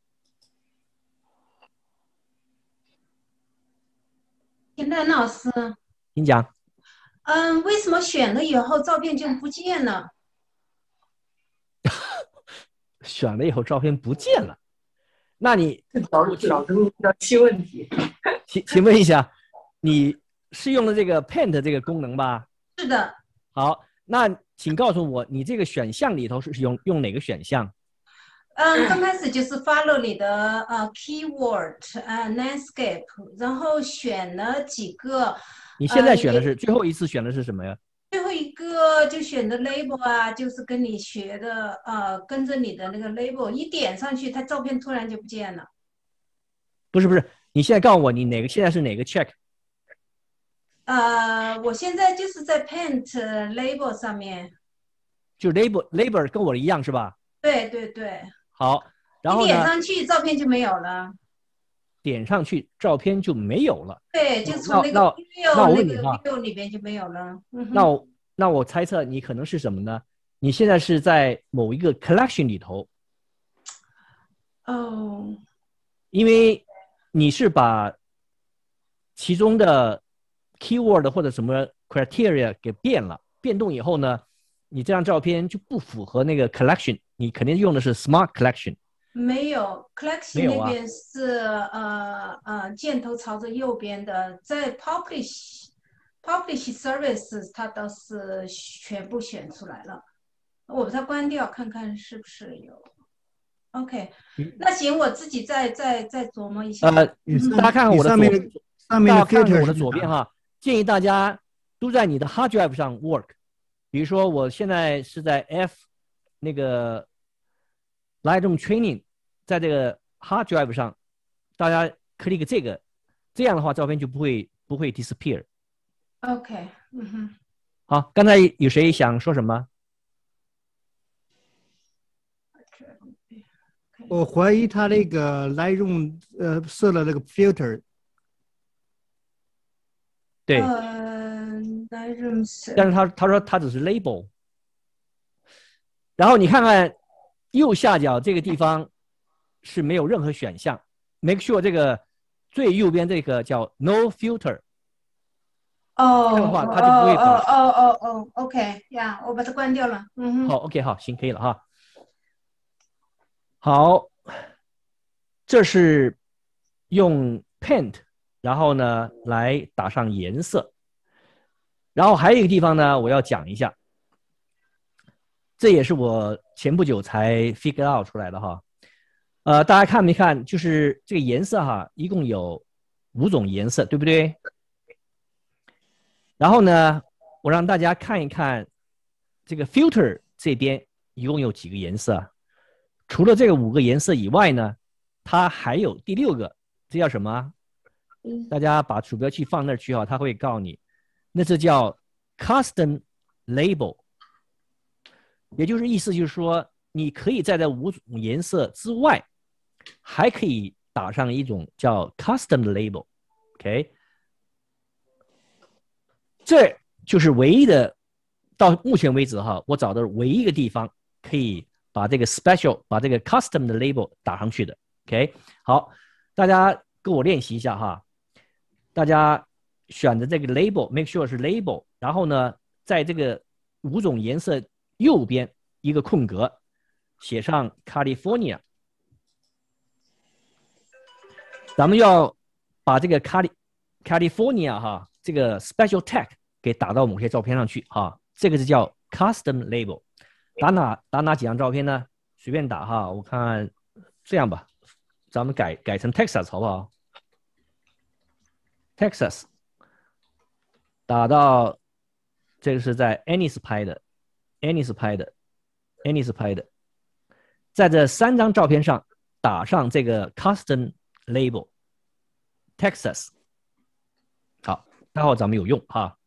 S6: 田丹老师，
S1: 请讲。
S6: 嗯，为什么选了以后照片就不见了？
S1: 选了以后照片不见了，那你
S4: 老老师要提问题，
S1: 请请问一下，你是用了这个 Paint 这个功能吧？
S6: 是的，
S1: 好，那请告诉我，你这个选项里头是用用哪个选项？
S6: 嗯，刚开始就是 follow 你的呃 keyword 呃 landscape， 然后选了几个。
S1: 你现在选的
S6: 呃、
S1: 是最后一次选的是什么呀？
S6: 最后一个就选的 label 啊，就是跟你学的呃，跟着你的那个 label， 一点上去，它照片突然就不见了。
S1: 不是不是，你现在告诉我你哪个现在是哪个 check？
S6: 呃，我现在就是在 Paint label 上面。
S1: 就 label label 跟我的一样是吧？
S6: 对对对。
S1: 好，然后呢？
S6: 一点上去，照片就没有了。
S1: 点上去，照片就没有了。
S6: 对，就从那个 view 那个 view 里边就没有了。嗯、
S1: 那我那我猜测你可能是什么呢？你现在是在某一个 collection 里头。
S6: 哦。
S1: 因为你是把其中的 keyword 或者什么 criteria 给变了，变动以后呢，你这张照片就不符合那个 collection， 你肯定用的是 smart collection。
S6: 没有 collection 那边是、啊、呃呃箭头朝着右边的，在 publish publish service 它倒是全部选出来了，我把它关掉看看是不是有。OK， 那行，我自己再再再琢磨一下。
S1: 呃，大家看看我的左，
S7: 上面的 filter
S1: 大家看看我的左边哈，建议大家都在你的 hard drive 上 work。比如说我现在是在 F 那个 Lightroom Training。在这个 hard drive 上，大家 click 这个，这样的话照片就不会不会 disappear。
S6: OK， 嗯哼。
S1: 好，刚才有谁想说什么？
S7: 我怀疑他那个 Lightroom 呃设了那个 filter。
S1: 对。
S6: 呃 ，Lightroom。
S1: 但是他他说他只是 label。然后你看看右下角这个地方。是没有任何选项 ，make sure 这个最右边这个叫 no filter。
S6: 哦，
S1: 这样的话它就不会
S6: 哦哦哦哦 ，OK 呀，我把它关掉了。嗯哼。
S1: 好 ，OK 好，行，可以了哈。 好，这是用 paint， 然后呢来打上颜色。然后还有一个地方呢，我要讲一下，这也是我前不久才 figure out 出来的哈。呃，大家看没看？就是这个颜色哈，一共有五种颜色，对不对？然后呢，我让大家看一看这个 filter 这边一共有几个颜色。除了这个五个颜色以外呢，它还有第六个，这叫什么？大家把鼠标器放那儿去哈，它会告诉你，那这叫 custom label。也就是意思就是说，你可以在这五种颜色之外，还可以打上一种叫 custom 的 label。OK， 这就是唯一的，到目前为止哈，我找的唯一一个地方可以把这个 special 把这个 custom 的 label 打上去的。OK， 好，大家跟我练习一下哈。大家选的这个 label，make sure 是 label， 然后呢，在这个五种颜色右边一个空格，写上 California。咱们要把这个 Cali California 哈，这个 special tag 给打到某些照片上去哈，这个是叫 custom label。打哪打哪几张照片呢？随便打哈，我看这样吧，咱们改改成 Texas 好不好 ？Texas 打到这个是在 Ennis 拍的 ，Ennis 拍的 ，Ennis 拍的，在这三张照片上打上这个 custom label Texas。好，待会咱们有用哈。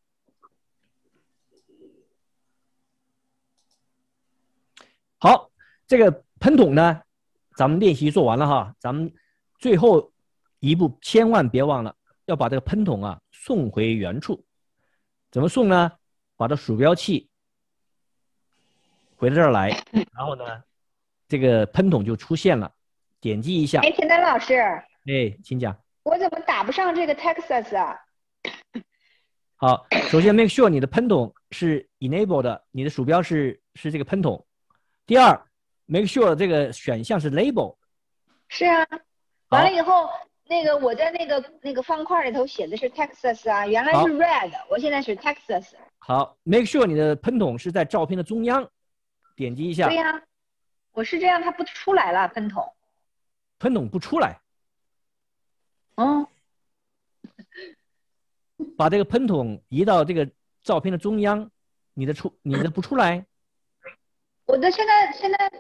S1: 好，这个喷筒呢，咱们练习做完了哈，咱们最后一步千万别忘了要把这个喷筒啊送回原处。怎么送呢？把这鼠标器回到这儿来，然后呢，这个喷筒就出现了，点击一下。
S2: 哎，田丹老师，
S1: 哎，请讲。
S2: 我怎么打不上这个 Texas 啊？
S1: 好，首先 make sure 你的喷筒是 enable 的，你的鼠标是是这个喷筒。第二 ，make sure 这个选项是 label。
S2: 是啊，完了以后，那个我在那个那个方块里头写的是 Texas 啊，原来是 red， 我现在是 Texas。
S1: 好 ，make sure 你的喷筒是在照片的中央，点击一下。
S2: 对呀、啊，我是这样，它不出来了喷筒。
S1: 喷筒不出来。
S2: 嗯。
S1: 把这个喷筒移到这个照片的中央，你的出你的不出来。
S2: 我的现在现在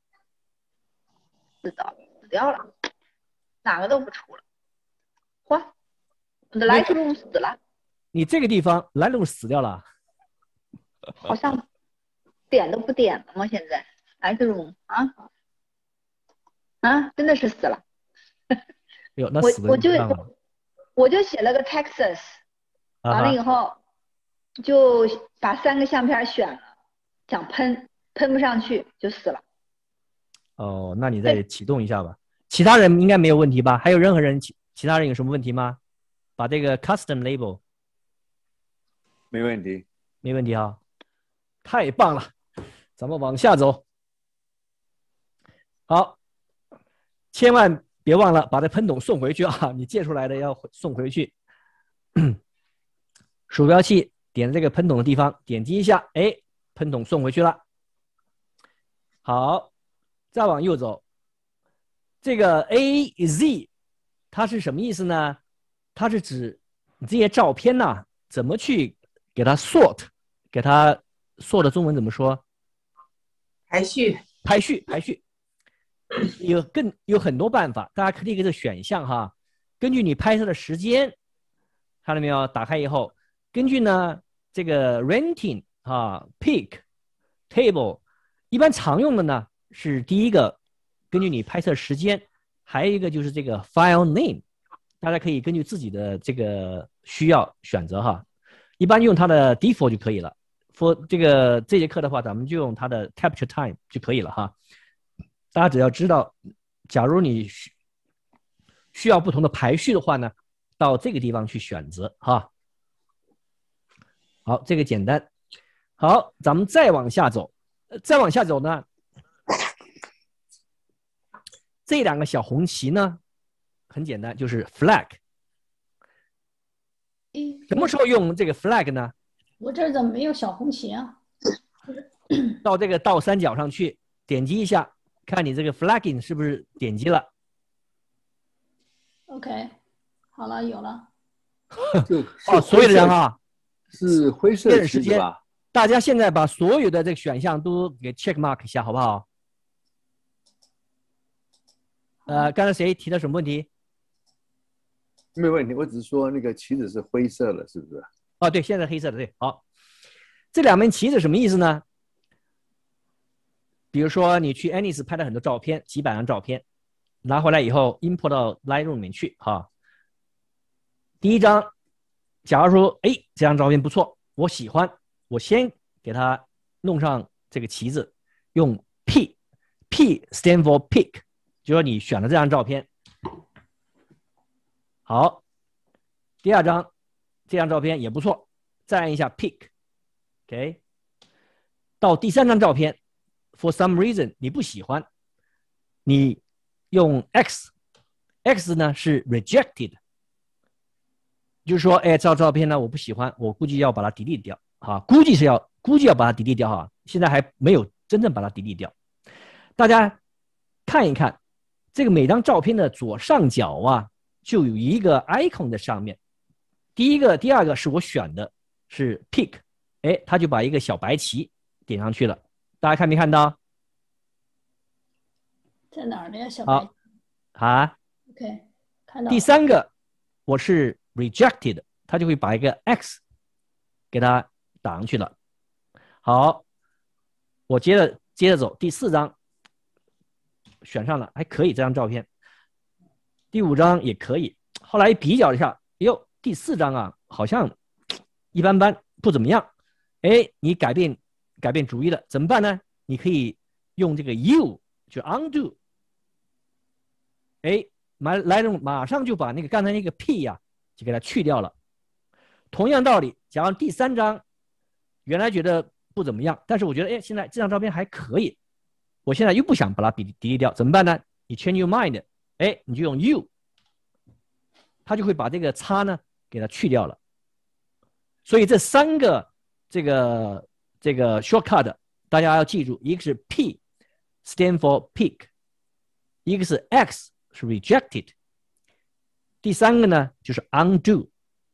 S2: 死掉死掉了，哪个都不出了。哇，我的 Lightroom 死了。
S1: 你这个地方 Lightroom 死掉了。
S2: 好像点都不点了吗？现在 Lightroom 啊啊，真的是死了。
S1: 哟，那死的
S2: 我我就我就写了个 Texas， 完了以后就把三个相片选了，想喷。喷不上去就死了。
S1: 哦，那你再启动一下吧。其他人应该没有问题吧？还有任何人其其他人有什么问题吗？把这个 custom label。
S5: 没问题，
S1: 没问题哈，太棒了，咱们往下走。好，千万别忘了把这喷筒送回去啊！你借出来的要送回去。鼠标器点这个喷筒的地方，点击一下，哎，喷筒送回去了。好，再往右走，这个 A Z 它是什么意思呢？它是指你这些照片呢、啊，怎么去给它 sort， 给它 sort 的中文怎么说？
S4: 排序，
S1: 排序，排序。有更有很多办法，大家可以给这选项哈，根据你拍摄的时间，看到没有？打开以后，根据呢这个 renting 啊 pick table。一般常用的呢是第一个，根据你拍摄时间，还有一个就是这个 file name， 大家可以根据自己的这个需要选择哈。一般用它的 default 就可以了。for 这个这节课的话，咱们就用它的 capture time 就可以了哈。大家只要知道，假如你需需要不同的排序的话呢，到这个地方去选择哈。好，这个简单。好，咱们再往下走。再往下走呢， 这两个小红旗呢，很简单，就是 flag。什么时候用这个 flag 呢？
S3: 我这儿怎么没有小红旗啊？
S1: 到这个倒三角上去，点击一下，看你这个 flagging 是不是点击了。
S3: OK， 好了，有了。
S1: 哦，所有的人啊，
S5: 是灰色
S1: 的时间，大家现在把所有的这个选项都给 check mark 一下，好不好？呃，刚才谁提的什么问题？
S5: 没有问题，我只是说那个旗子是灰色的，是不是？
S1: 哦，对，现在黑色的，对，好。这两面旗子什么意思呢？比如说你去 Anis 拍了很多照片，几百张照片，拿回来以后 import 到 Lightroom 里面去哈。第一张，假如说，哎，这张照片不错，我喜欢，我先给它弄上这个旗子，用 P，P stand for pick， 就说你选了这张照片。好，第二张，这张照片也不错，再按一下 pick，OK， 到第三张照片 ，for some reason 你不喜欢，你用 X，X 呢是 rejected， 就是说，哎，这张照片呢我不喜欢，我估计要把它 delete 掉，哈，估计是要估计要把它 delete 掉哈，现在还没有真正把它 delete 掉。大家看一看，这个每张照片的左上角啊，就有一个 icon 在上面。第一个、第二个是我选的，是 pick， 哎，它就把一个小白旗点上去了。大家看没看到？
S3: 在哪儿呢？小白旗。
S1: 啊
S3: OK， 看到了。
S1: 第三个我是 rejected， 它就会把一个 X 给它打上去了。好，我接着接着走，第四张选上了，还可以这张照片。第五张也可以，后来比较一下，哟，第四张啊，好像一般般，不怎么样。哎，你改变改变主意了，怎么办呢？你可以用这个 U 就 undo， 哎，马来龙马上就把那个刚才那个 P 呀、啊、就给它去掉了。同样道理，假如第三张原来觉得不怎么样，但是我觉得哎，现在这张照片还可以，我现在又不想把它 delete 掉，怎么办呢？你 change your mind。哎，你就用 U， 它就会把这个叉呢给它去掉了。所以这三个这个这个 shortcut 大家要记住，一个是 P stand for pick， 一个是 X 是 rejected， 第三个呢就是 undo。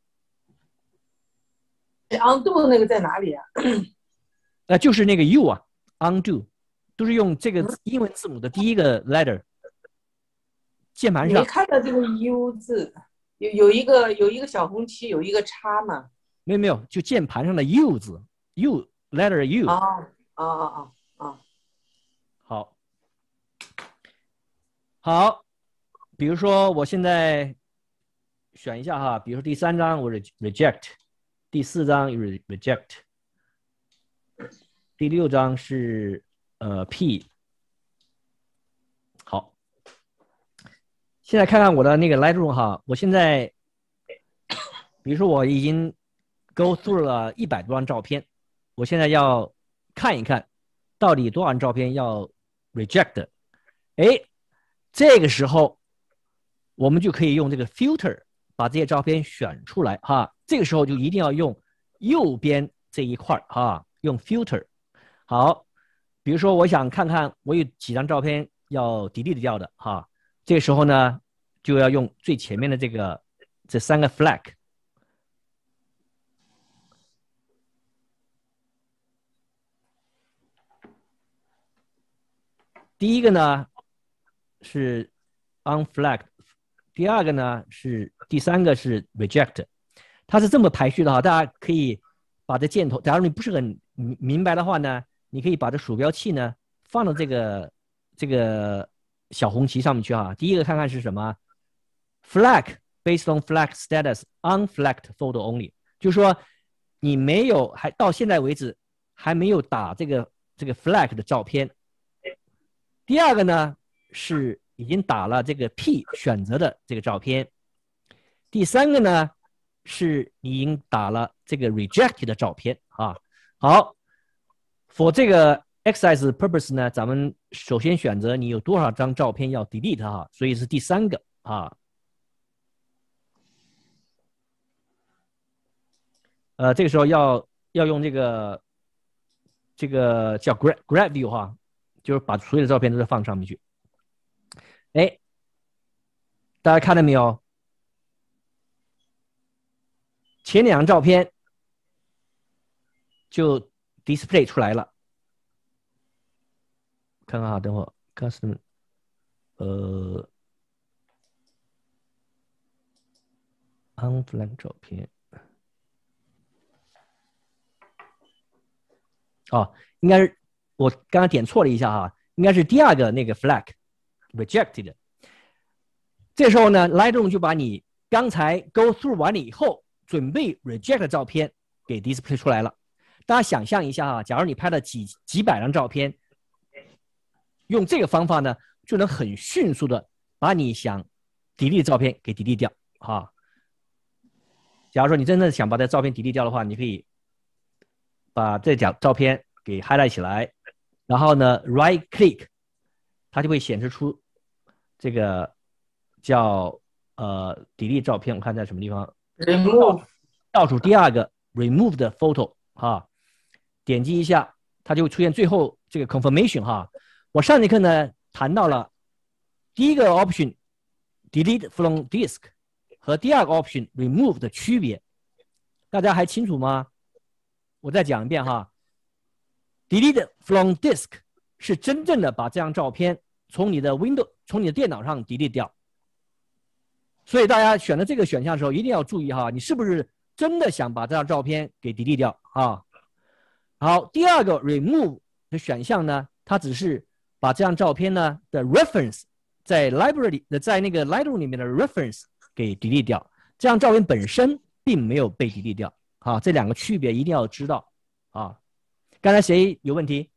S4: undo 那个在哪里啊？
S1: 呃，就是那个 U 啊 ，undo 都是用这个英文字母的第一个 letter。键盘上
S4: 没看到这个 U 字，有有一个有一个小红旗，有一个叉嘛？
S1: 没有没有，就键盘上的 U 字 ，U letter U。
S4: 哦哦哦哦，
S1: 好，好，比如说我现在选一下哈，比如说第三张我 reject， 第四张 reject， 第六张是呃 P。好。现在看看我的那个 Lightroom 哈，我现在，比如说我已经 go through 了一百多张照片，我现在要看一看，到底多少张照片要 reject。哎，这个时候我们就可以用这个 filter 把这些照片选出来哈。这个时候就一定要用右边这一块哈，用 filter。好，比如说我想看看我有几张照片要 delete 掉的哈。这个时候呢，就要用最前面的这个这三个 flag。第一个呢是 unflagged， 第二个呢是第三个是 reject， 它是这么排序的哈。大家可以把这箭头，假如你不是很明白的话呢，你可以把这鼠标器呢放到这个这个。小红旗上面去哈，第一个看看是什么 ？Flag based on flag status unflagged photo only， 就是说你没有还到现在为止还没有打这个这个 flag 的照片。第二个呢是已经打了这个 P 选择的这个照片。第三个呢是你已经打了这个 rejected 的照片啊。好 ，for 这个 exercise purpose 呢，咱们首先选择你有多少张照片要 delete 哈，所以是第三个啊。呃，这个时候要要用这个这个叫 grab grab view 哈，就是把所有的照片都放上面去。哎，大家看到没有？前两张照片就 display 出来了。看看啊，等会儿 custom 呃 unflagged 照片。哦，应该是我刚刚点错了一下哈，应该是第二个那个 flag rejected。这时候呢 ，Lightroom 就把你刚才 go through 完了以后准备 reject 的照片给 display 出来了。大家想象一下啊，假如你拍了几几百张照片，用这个方法呢，就能很迅速的把你想 delete 的照片给 delete 掉哈。假如说你真的想把这照片 delete 掉的话，你可以把这张照片给 highlight 起来，然后呢 right click， 它就会显示出这个叫呃 delete 照片，我看在什么地方
S4: remove
S1: 倒数第二个 remove 的 photo 哈，点击一下，它就会出现最后这个 confirmation 哈。我上节课呢谈到了第一个 option delete from disk 和第二个 option remove 的区别，大家还清楚吗？我再讲一遍哈 ，delete from disk 是真正的把这张照片从你的 Windows 从你的电脑上 delete 掉。所以大家选择这个选项的时候一定要注意哈，你是不是真的想把这张照片给 delete 掉啊？好，第二个 remove 的选项呢，它只是把这张照片呢的 reference 在 library 的在那个 Lightroom 里面的 reference 给 delete 掉，这张照片本身并没有被 delete 掉。啊，这两个区别一定要知道啊！刚才谁有问题？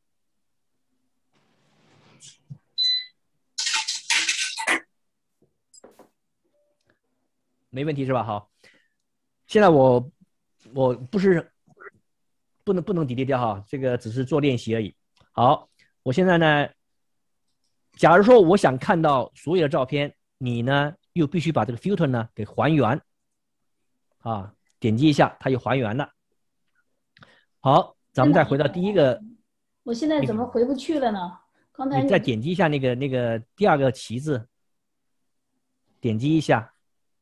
S1: 没问题是吧？好，现在我我不是不能不能 delete 掉哈，这个只是做练习而已。好，我现在呢，假如说我想看到所有的照片，你呢又必须把这个 filter 呢给还原啊。点击一下，它就还原了。好，咱们再回到第一个。
S3: 我现在怎么回不去了呢？刚才
S1: 你再点击一下那个那个第二个旗子，点击一下。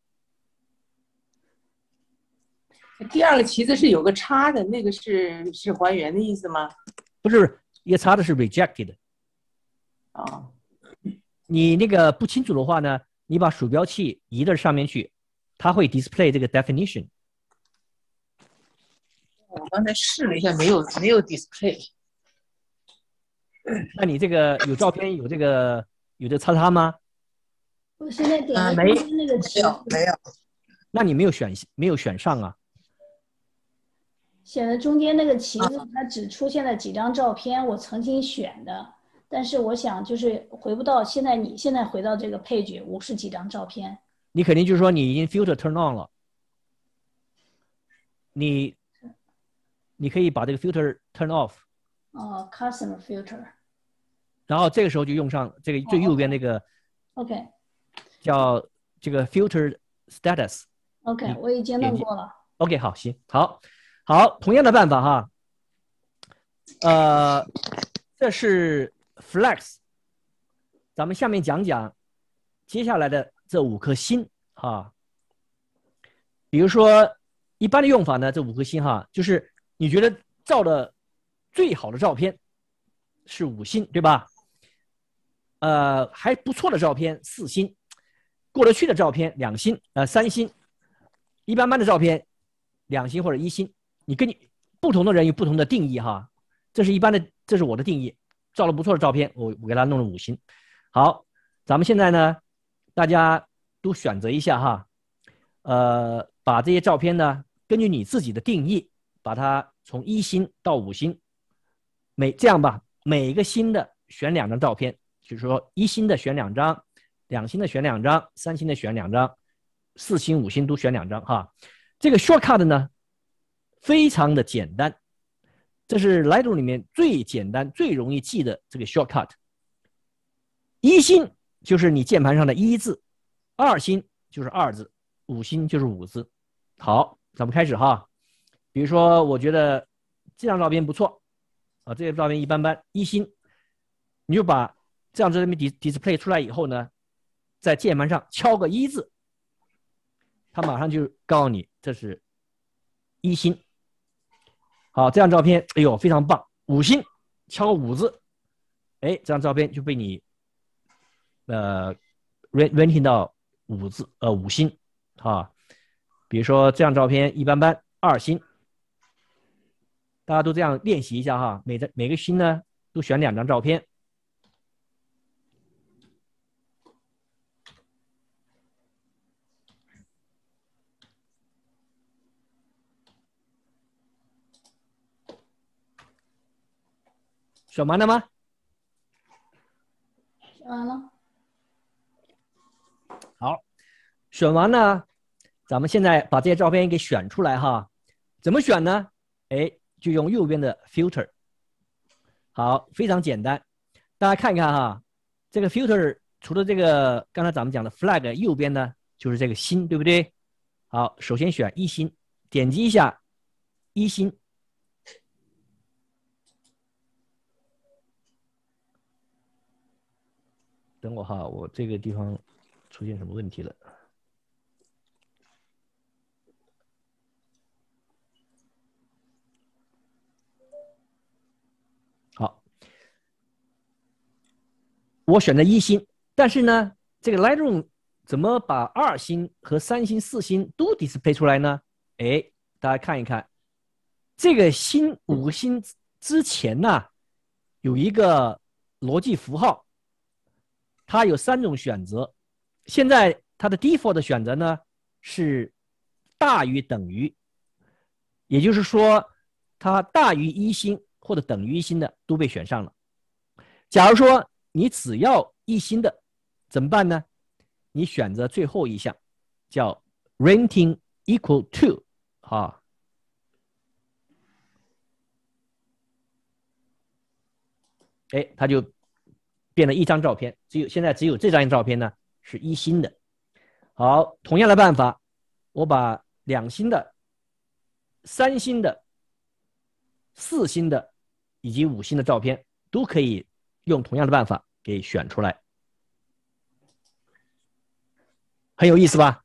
S4: 第二个旗子是有个叉的，那个是是还原的意思吗？
S1: 不是，一个叉的是 rejected。
S4: 啊，
S1: 你那个不清楚的话呢，你把鼠标器移到上面去，它会 display 这个 definition。
S4: 我刚才试了一下，没有没有 display。
S1: 那你这个有照片有这个有这叉叉吗？
S3: 我现在点了
S4: 啊没
S3: 那个旗
S4: 没有没有。
S1: 那你没有选没有选上啊？
S3: 显得中间那个旗子，它只出现了几张照片，我曾经选的，但是我想就是回不到现在，你现在回到这个配角五十几张照片，
S1: 你肯定就是说你已经 filter turn on 了，你你可以把这个 filter turn off。
S3: 哦 ，customer filter。
S1: 然后这个时候就用上这个最右边那个
S3: OK，
S1: 叫这个 filter status。
S3: OK， 我已经弄过了。
S1: OK， 好，行，好，好，同样的办法哈。呃，这是 flex。咱们下面讲讲接下来的这五颗星哈。比如说一般的用法呢，这五颗星哈，就是你觉得照的最好的照片是五星，对吧？呃，还不错的照片四星，过得去的照片两星，呃三星，一般般的照片两星或者一星。你跟你不同的人有不同的定义哈，这是一般的，这是我的定义。照了不错的照片，我我给他弄了五星。好，咱们现在呢，大家都选择一下哈，呃，把这些照片呢，根据你自己的定义，把它从一星到五星，每这样吧，每一个星的选两张照片，就是说一星的选两张，两星的选两张，三星的选两张，四星、五星都选两张哈。这个 shortcut 呢，非常的简单。 这是 Lightroom 里面最简单、最容易记的这个 shortcut。一星就是你键盘上的一字，二星就是二字，五星就是五字。好，咱们开始哈。比如说，我觉得这张照片不错啊，这个照片一般般，一星，你就把这张照片 display 出来以后呢，在键盘上敲个一字，它马上就告诉你这是一星。好，这张照片，哎呦，非常棒，五星，敲个五字，哎，这张照片就被你呃 ranking 到五字，呃五星啊。比如说这张照片一般般，二星。大家都这样练习一下哈，每个每个星呢都选两张照片。选完了吗？
S3: 选完了。
S1: 好，选完呢，咱们现在把这些照片给选出来哈。怎么选呢？哎，就用右边的 filter。好，非常简单。大家看一看哈，这个 filter 除了这个刚才咱们讲的 flag 右边呢，就是这个星，对不对？好，首先选一星，点击一下一星。等我哈，我这个地方出现什么问题了？好，我选择一星，但是呢，这个 Lightroom 怎么把二星和三星、四星都 display 出来呢？哎，大家看一看，这个星五个星之前呢，有一个逻辑符号。它有三种选择，现在它的 default 的选择呢是大于等于，也就是说它大于一星或者等于一星的都被选上了。假如说你只要一星的怎么办呢？你选择最后一项叫 rating equal to 啊，哎，它就变了一张照片，只有现在只有这张照片呢是一星的。好，同样的办法，我把两星的、三星的、四星的以及五星的照片都可以用同样的办法给选出来，很有意思吧？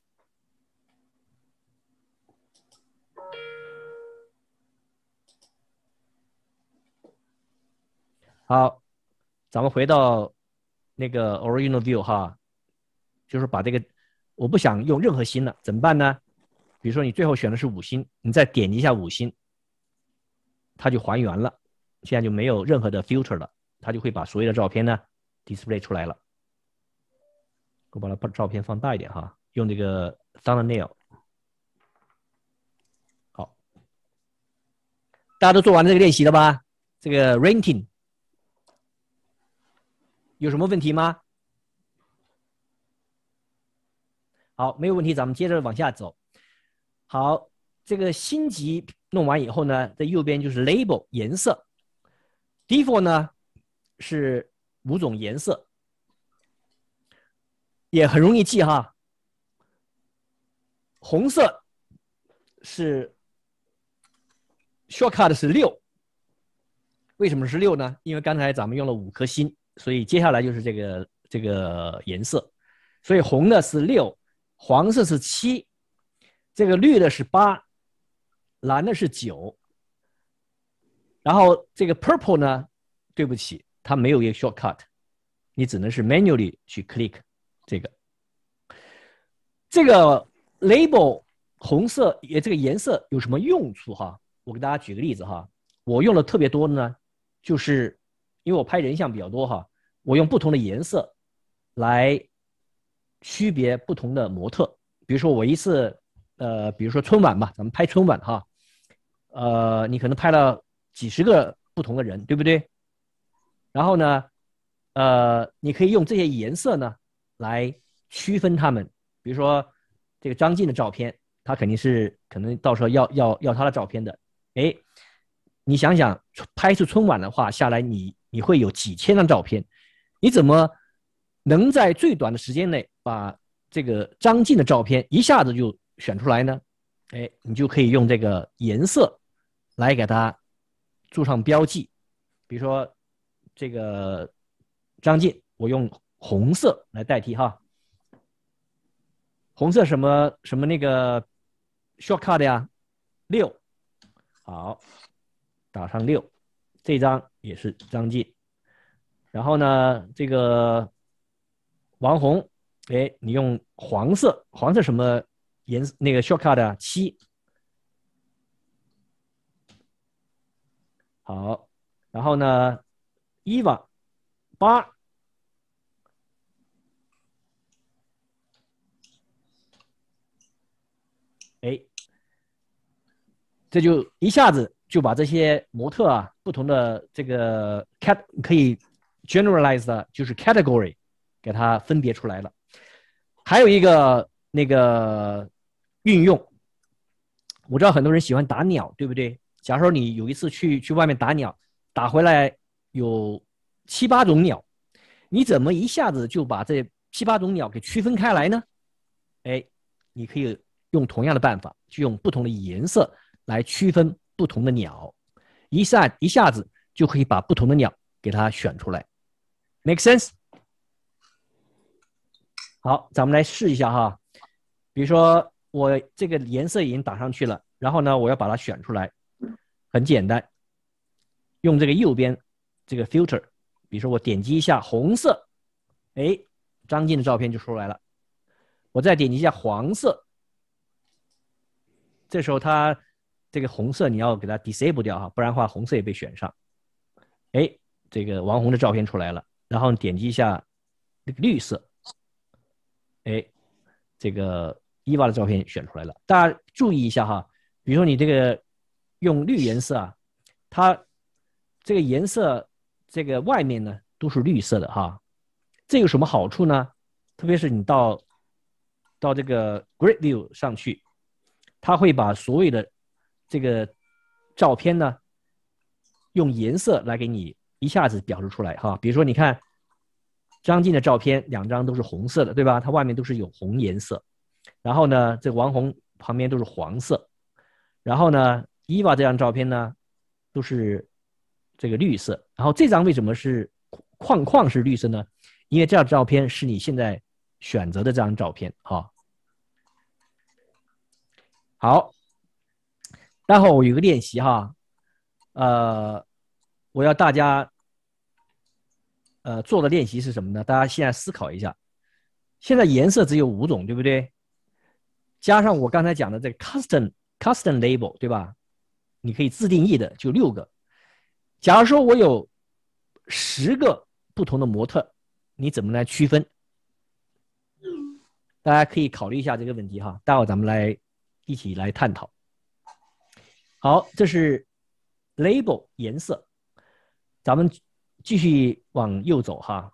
S1: 好。咱们回到那个 original view 哈，就是把这个我不想用任何星了，怎么办呢？比如说你最后选的是五星，你再点击一下五星，它就还原了，现在就没有任何的 filter 了，它就会把所有的照片呢 display 出来了。我把它把照片放大一点哈，用这个 thumbnail。好，大家都做完这个练习了吧？这个 rating。有什么问题吗？好，没有问题，咱们接着往下走。好，这个星级弄完以后呢，在右边就是 label 颜色 ，default 呢是五种颜色，也很容易记哈。红色是 shortcut 是六，为什么是六呢？因为刚才咱们用了五颗星。所以接下来就是这个这个颜色，所以红的是六，黄色是七，这个绿的是八，蓝的是九，然后这个 purple 呢，对不起，它没有一个 shortcut， 你只能是 manually 去 click 这个。这个 label 红色也这个颜色有什么用处哈？我给大家举个例子哈，我用的特别多的呢，就是因为我拍人像比较多哈，我用不同的颜色来区别不同的模特。比如说我一次，呃，比如说春晚吧，咱们拍春晚哈，呃，你可能拍了几十个不同的人，对不对？然后呢，呃，你可以用这些颜色呢来区分他们。比如说这个张晋的照片，他肯定是可能到时候要要要他的照片的，哎， 你想想，拍一次春晚的话下来你，你你会有几千张照片，你怎么能在最短的时间内把这个张晋的照片一下子就选出来呢？哎，你就可以用这个颜色来给它注上标记，比如说这个张晋，我用红色来代替哈。红色什么什么那个 shortcut 呀？六，好，打上六，这张也是张晋。然后呢，这个王红，哎，你用黄色，黄色什么颜色？那个 shortcut 啊，七。好，然后呢 ，Eva 八。哎，这就一下子就把这些模特啊，不同的这个 cat 可以 generalize 的，就是 category， 给它分别出来了。还有一个那个运用，我知道很多人喜欢打鸟，对不对？假如说你有一次去去外面打鸟，打回来有七八种鸟，你怎么一下子就把这七八种鸟给区分开来呢？哎，你可以用同样的办法，去用不同的颜色来区分不同的鸟，一下一下子就可以把不同的鸟给它选出来。Make sense？ 好，咱们来试一下哈。比如说我这个颜色已经打上去了，然后呢，我要把它选出来，很简单，用这个右边这个 filter， 比如说我点击一下红色，哎，张晋的照片就出来了。我再点击一下黄色，这时候它这个红色你要给它 disable 掉哈，不然的话红色也被选上。哎，这个王红的照片出来了，然后点击一下那个绿色，哎，这个伊娃的照片选出来了。大家注意一下哈，比如说你这个用绿颜色啊，它这个颜色这个外面呢都是绿色的哈，这有什么好处呢？特别是你到到这个 Grid View 上去，它会把所有的这个照片呢，用颜色来给你一下子表示出来哈。比如说，你看张晋的照片，两张都是红色的，对吧？它外面都是有红颜色。然后呢，这个王红旁边都是黄色。然后呢，伊娃这张照片呢，都是这个绿色。然后这张为什么是框框是绿色呢？因为这张照片是你现在选择的这张照片哈。好，待会儿我有个练习哈，呃，我要大家呃做的练习是什么呢？大家现在思考一下，现在颜色只有五种，对不对？加上我刚才讲的这个 custom custom label， 对吧？你可以自定义的就六个。假如说我有十个不同的模特，你怎么来区分？大家可以考虑一下这个问题哈，待会儿咱们来一起来探讨。好，这是 label 颜色，咱们继续往右走哈。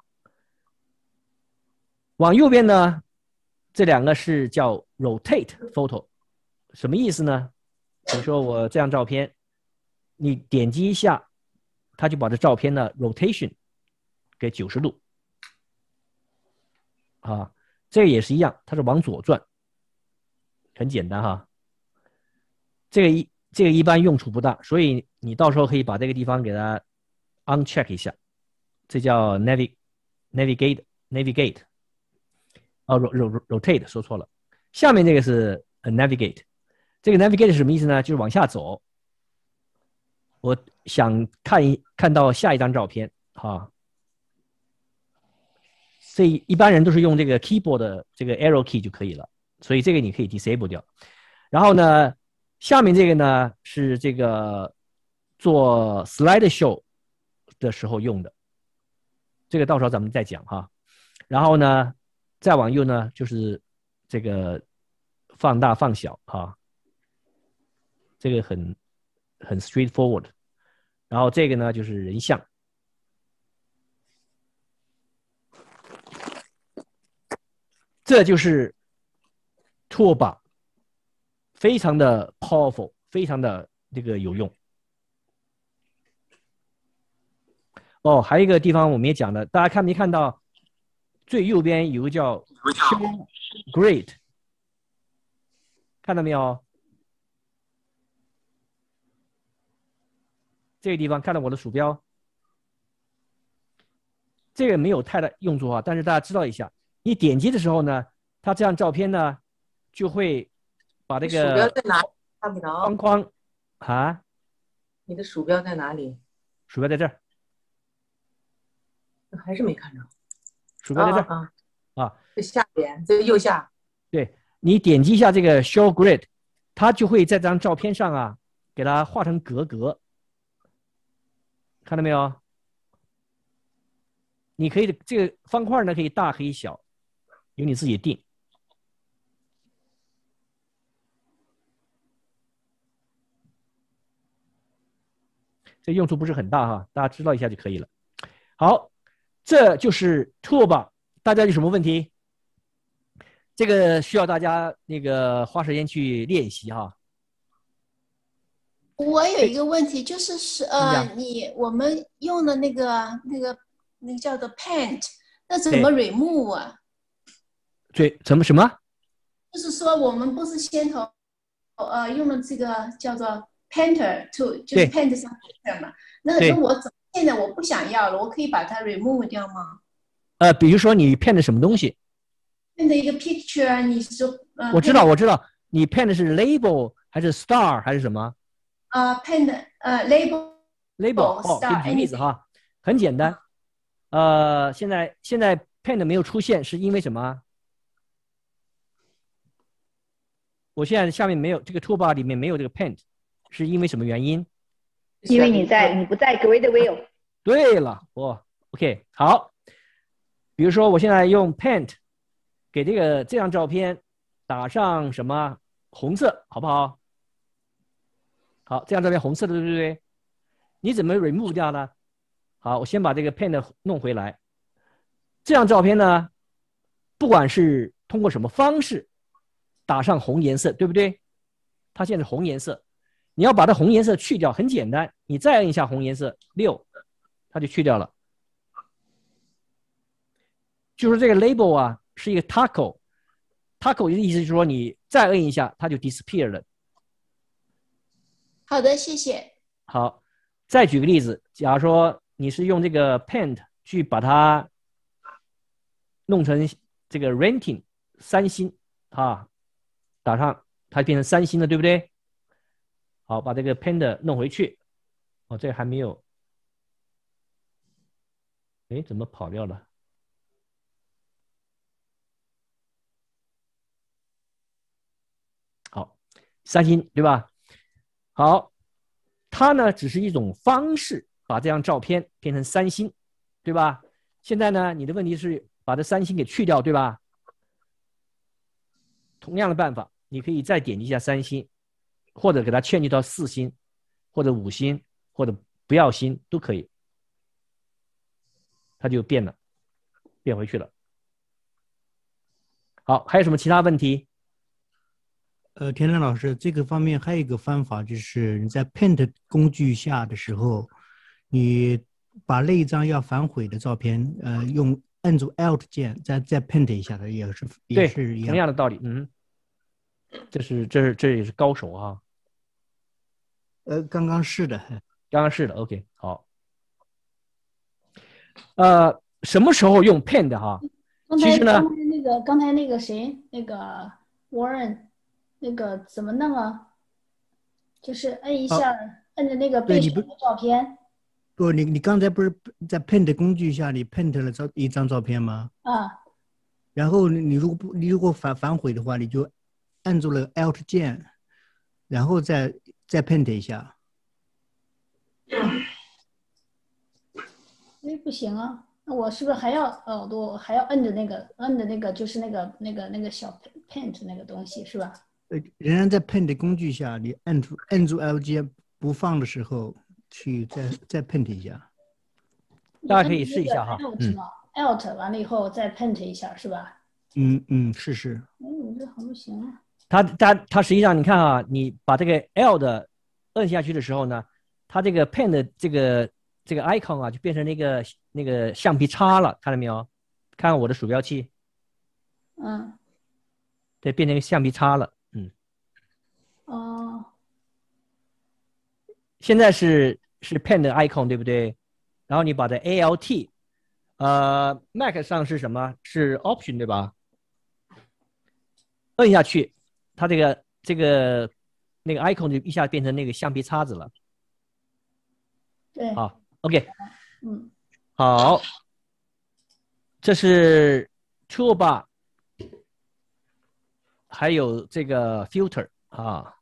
S1: 往右边呢，这两个是叫 rotate photo， 什么意思呢？比如说我这张照片，你点击一下，它就把这照片的 rotation 给九十度，啊，这个也是一样，它是往左转，很简单哈。这个一这个一般用处不大，所以你到时候可以把这个地方给它 uncheck 一下，这叫 navigate navigate navigate， 哦 rotate 说错了，下面这个是 navigate， 这个 navigate 是什么意思呢？就是往下走。我想看一看到下一张照片哈，这一般人都是用这个 keyboard 的这个 arrow key 就可以了，所以这个你可以 disable 掉。然后呢，下面这个呢是这个做 slide show 的时候用的，这个到时候咱们再讲哈。然后呢，再往右呢就是这个放大放小哈，这个很很 straightforward。然后这个呢就是人像，这就是 toolbar， 非常的 powerful， 非常的这个有用。 哦，还有一个地方我们也讲了，大家看没看到最右边有个叫 Show Grid， 看到没有？这个地方看到我的鼠标，这个没有太大用处啊，但是大家知道一下，你点击的时候呢，它这张照片呢就会把这个
S4: 鼠标在哪？看不着。
S1: 框框啊？
S4: 你的鼠标在哪里？
S1: 鼠标在这儿。
S4: 还是没看着。
S1: 鼠标在这儿
S4: 啊
S1: 啊，啊
S4: 这下边，这右下。
S1: 对，你点击一下这个 Show Grid， 它就会在这张照片上啊，给它画成格格，看到没有？你可以这个方块呢，可以大可以小，由你自己定。这用处不是很大哈，大家知道一下就可以了。好，这就是 Toolbar， 大家有什么问题？这个需要大家那个花时间去练习哈。
S8: 我有一个问题，就是是呃，你我们用的那个那个那个叫做 Paint， 那怎么 remove 啊？
S1: 对，怎么什么？
S8: 就是说我们不是先头呃用的这个叫做 Painter to， 就是 Paint 上 Painter 嘛？那那我怎么现在我不想要了，我可以把它 remove 掉吗？
S1: 呃，比如说你 paint 的什么东西？
S8: paint 一个 picture， 你说呃，
S1: 我知道我知道，你 paint 的是 label 还是 star 还是什么？
S8: 啊 ，paint 呃 label
S1: label 哦，给你举个例子哈，很简单。呃，现在现在 paint 没有出现是因为什么？我现在下面没有这个 toolbar 里面没有这个 paint， 是因为什么原因？
S2: 因为你在你不在 Grid View。
S1: 对了，哦 ，OK， 好。比如说我现在用 paint 给这个这张照片打上什么红色，好不好？好，这张照片红色的，对不对？你怎么 remove 掉呢？好，我先把这个 paint 弄回来。这张照片呢，不管是通过什么方式打上红颜色，对不对？它现在是红颜色，你要把它红颜色去掉，很简单，你再按一下红颜色六，它就去掉了。就是这个 label 啊，是一个 tackle，tackle 的意思就是说你再摁一下，它就 disappear 了。
S8: 好的，谢谢。
S1: 好，再举个例子，假如说你是用这个 paint 去把它弄成这个 rating 三星啊，打上它变成三星了，对不对？好，把这个 paint 弄回去。哦，这还没有，哎，怎么跑掉了？好，三星对吧？好，它呢只是一种方式，把这张照片变成三星，对吧？现在呢，你的问题是把这三星给去掉，对吧？同样的办法，你可以再点击一下三星，或者给它change到四星，或者五星，或者不要星都可以，它就变了，变回去了。好，还有什么其他问题？
S7: 呃，田亮老师，这个方面还有一个方法，就是你在 Paint 工具下的时候，你把那一张要反悔的照片，呃，用按住 Alt 键再再 Paint 一下的，也是也是一样。
S1: 同样的道理，嗯，这是这是这也是高手啊。
S7: 呃，刚刚是的，
S1: 刚刚是的 ，OK， 好。呃，什么时候用 Paint 哈？其实呢，
S3: 刚才那个刚才那个谁，那个 Warren。那个怎么弄啊？就是摁一下，摁着那个备选的照片。
S7: 不，你你刚才不是在 Paint 工具下你 Paint 了照一张照片吗？
S3: 啊。
S7: 然后你如果不你如果反反悔的话，你就按住了 Alt 键，然后再再 Paint 一下。
S3: 哎，不行啊！那我是不是还要哦？我还要摁着那个摁着那个就是那个那个那个小 Paint 那个东西是吧？
S7: 呃，仍然在 Paint 工具下，你按住按住 L 键不放的时候，去再再 Paint 一下。
S1: 大家可以试一下哈。
S3: 嗯 ，Alt 完了以后再 Paint 一下是吧？
S7: 嗯嗯，试试。
S3: 哎，我这好不行啊。
S1: 它它它实际上你看啊，你把这个 L 的摁下去的时候呢，它这个 Paint 的这个这个 icon 啊就变成那个那个橡皮擦了，看到没有？看看我的鼠标器，
S3: 嗯，
S1: 对，变成个橡皮擦了，嗯。
S3: 哦，
S1: 现在是是 pen 的 icon 对不对？然后你把它 alt， 呃 Mac 上是什么？是 option 对吧？摁下去，它这个这个那个 icon 就一下变成那个橡皮擦子了。
S3: 对，
S1: 好 ，OK，
S3: 嗯，
S1: 好，这是 toolbar， 还有这个 filter 啊。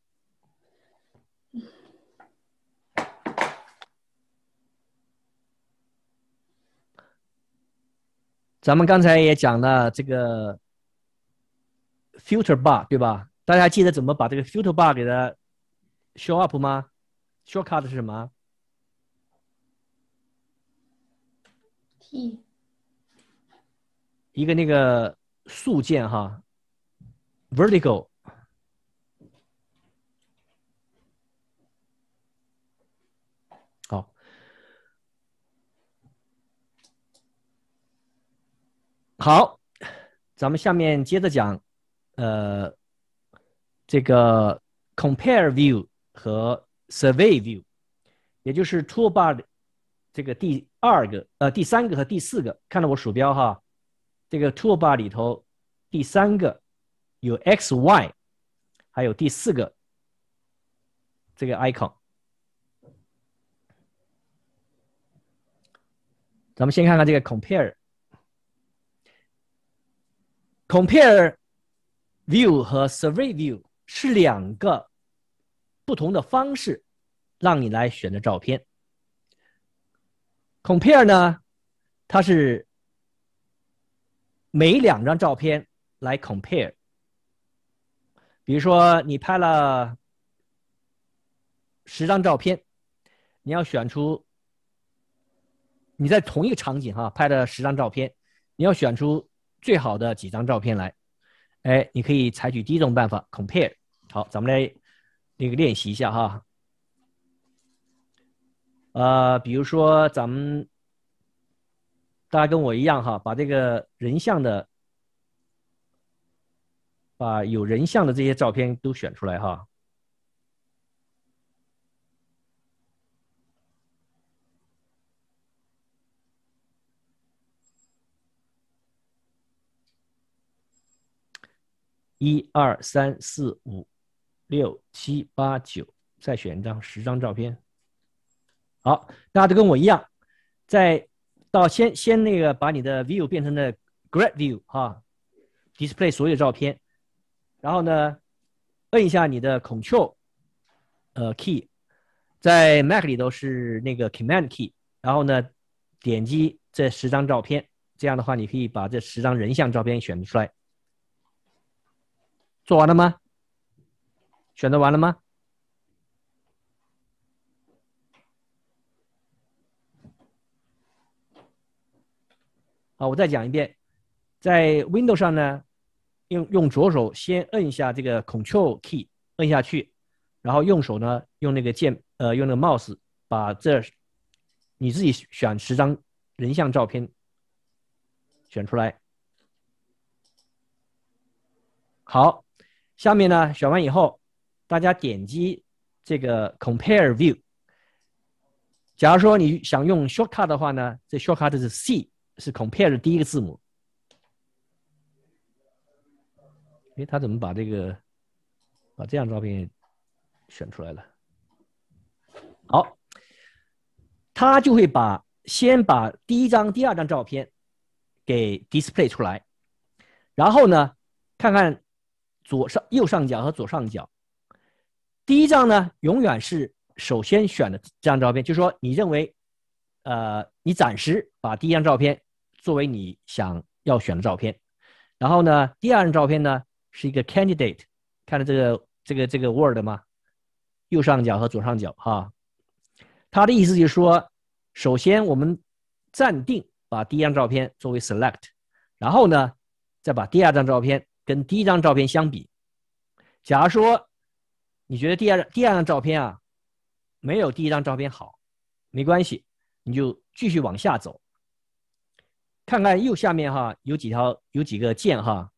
S1: 咱们刚才也讲了这个 filter bar 对吧？大家还记得怎么把这个 filter bar 给它 show up 吗 ？shortcut 是什么
S3: ？T
S1: 一个那个竖键哈 ，vertical。好，好，咱们下面接着讲，呃，这个 compare view 和 survey view， 也就是 toolbar 的这个第二个、呃第三个和第四个，看到我鼠标哈，这个 toolbar 里头第三个有 X Y， 还有第四个这个 icon。咱们先看看这个 compare。compare view 和 survey view 是两个不同的方式，让你来选择照片。compare 呢，它是每两张照片来 compare。比如说你拍了十张照片，你要选出你在同一个场景哈拍了十张照片，你要选出最好的几张照片来。哎，你可以采取第一种办法 compare。好，咱们来那个练习一下哈。呃，比如说咱们大家跟我一样哈，把这个人像的，把有人像的这些照片都选出来哈。一二三四五六七八九，再选一张，十张照片。好，大家都跟我一样，在到先先那个把你的 view 变成了 grid view 哈 ，display 所有照片，然后呢，摁一下你的 Control 呃 key， 在 Mac 里头是那个 Command key， 然后呢，点击这十张照片，这样的话你可以把这十张人像照片选出来。做完了吗？选择完了吗？好，我再讲一遍，在 Windows 上呢，用用左手先摁一下这个 Control key， 摁下去，然后用手呢用那个键呃用那个 mouse 把这你自己选十张人像照片选出来。好。下面呢，选完以后，大家点击这个 Compare View。假如说你想用 Shortcut 的话呢，这 Shortcut 是 C， 是 Compare 的第一个字母。哎，他怎么把这个把这张照片选出来了？好，他就会把先把第一张、第二张照片给 display 出来，然后呢，看看。左上、右上角和左上角，第一张呢，永远是首先选的这张照片，就是说你认为，呃，你暂时把第一张照片作为你想要选的照片，然后呢，第二张照片呢是一个 candidate， 看到这个这个这个 word 吗？右上角和左上角哈，它的意思就是说，首先我们暂定把第一张照片作为 select， 然后呢，再把第二张照片跟第一张照片相比，假如说你觉得第二第二张照片啊没有第一张照片好，没关系， 你就继续往下走，看看右下面哈有几条有几个键哈。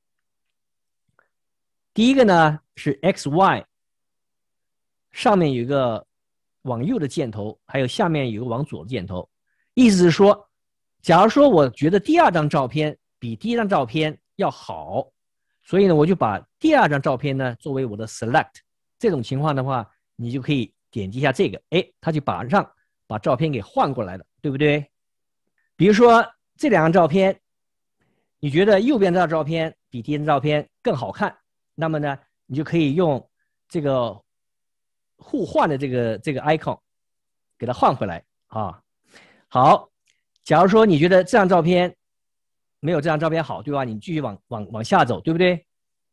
S1: 第一个呢是 X Y， 上面有一个往右的箭头，还有下面有个往左的箭头。意思是说，假如说我觉得第二张照片比第一张照片要好，所以呢我就把第二张照片呢作为我的 select。这种情况的话，你就可以点击一下这个，哎，它就把让把照片给换过来了，对不对？比如说这两张照片，你觉得右边这张照片比第一张照片更好看，那么呢，你就可以用这个互换的这个这个 icon 给它换回来啊。好，假如说你觉得这张照片没有这张照片好，对吧？你继续往往往下走，对不对？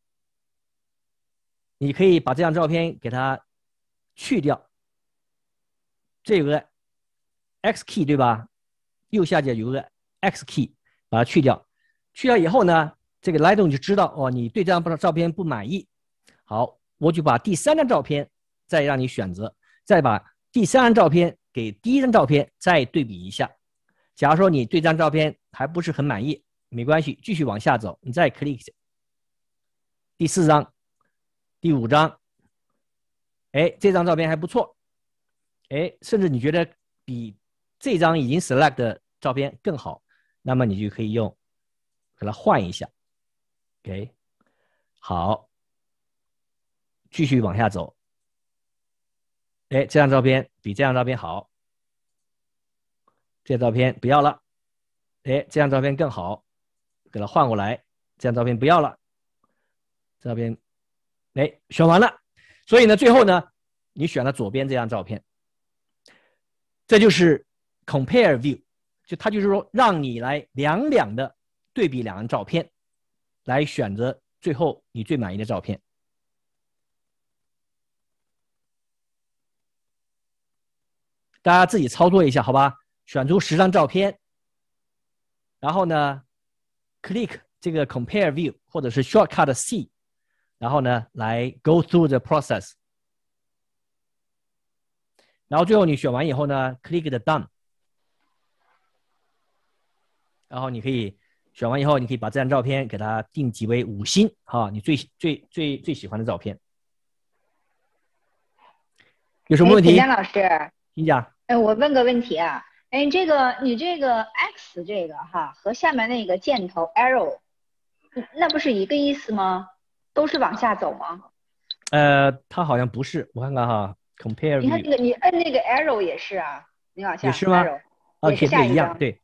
S1: 你可以把这张照片给它去掉，这有个 X key 对吧？右下角有个 X key， 把它去掉。去掉以后呢，这个 Lightroom 就知道哦，你对这张照片不满意。好，我就把第三张照片再让你选择，再把第三张照片给第一张照片再对比一下。假如说你对这张照片还不是很满意，没关系，继续往下走，你再 click 第四张、第五张，哎，这张照片还不错，哎，甚至你觉得比这张已经 select 的照片更好，那么你就可以用给它换一下 ，OK， 好，继续往下走，哎，这张照片比这张照片好，这张照片不要了，哎，这张照片更好，给它换过来，这张照片不要了，这张照片，哎，选完了，所以呢，最后呢，你选了左边这张照片，这就是 compare view， 就它就是说让你来两两的对比两张照片，来选择最后你最满意的照片。大家自己操作一下，好吧？选出十张照片，然后呢 ，click 这个 compare view 或者是 shortcut C， 然后呢来 go through the process， 然后最后你选完以后呢 ，click the done， 然后你可以选完以后，你可以把这张照片给它定级为五星啊，你最最最最喜欢的照片。有什么问题？
S2: 田老师，
S1: 请讲。
S2: 哎，我问个问题啊，哎，这个你这个 X 这个哈和下面那个箭头 arrow， 那不是一个意思吗？都是往下走吗？
S1: 呃，它好像不是，我看看哈 ，compare。
S2: 你看那个，你摁那个 arrow 也是啊，你往下。
S1: 也是吗？啊，
S2: 也是下
S1: 一样，对，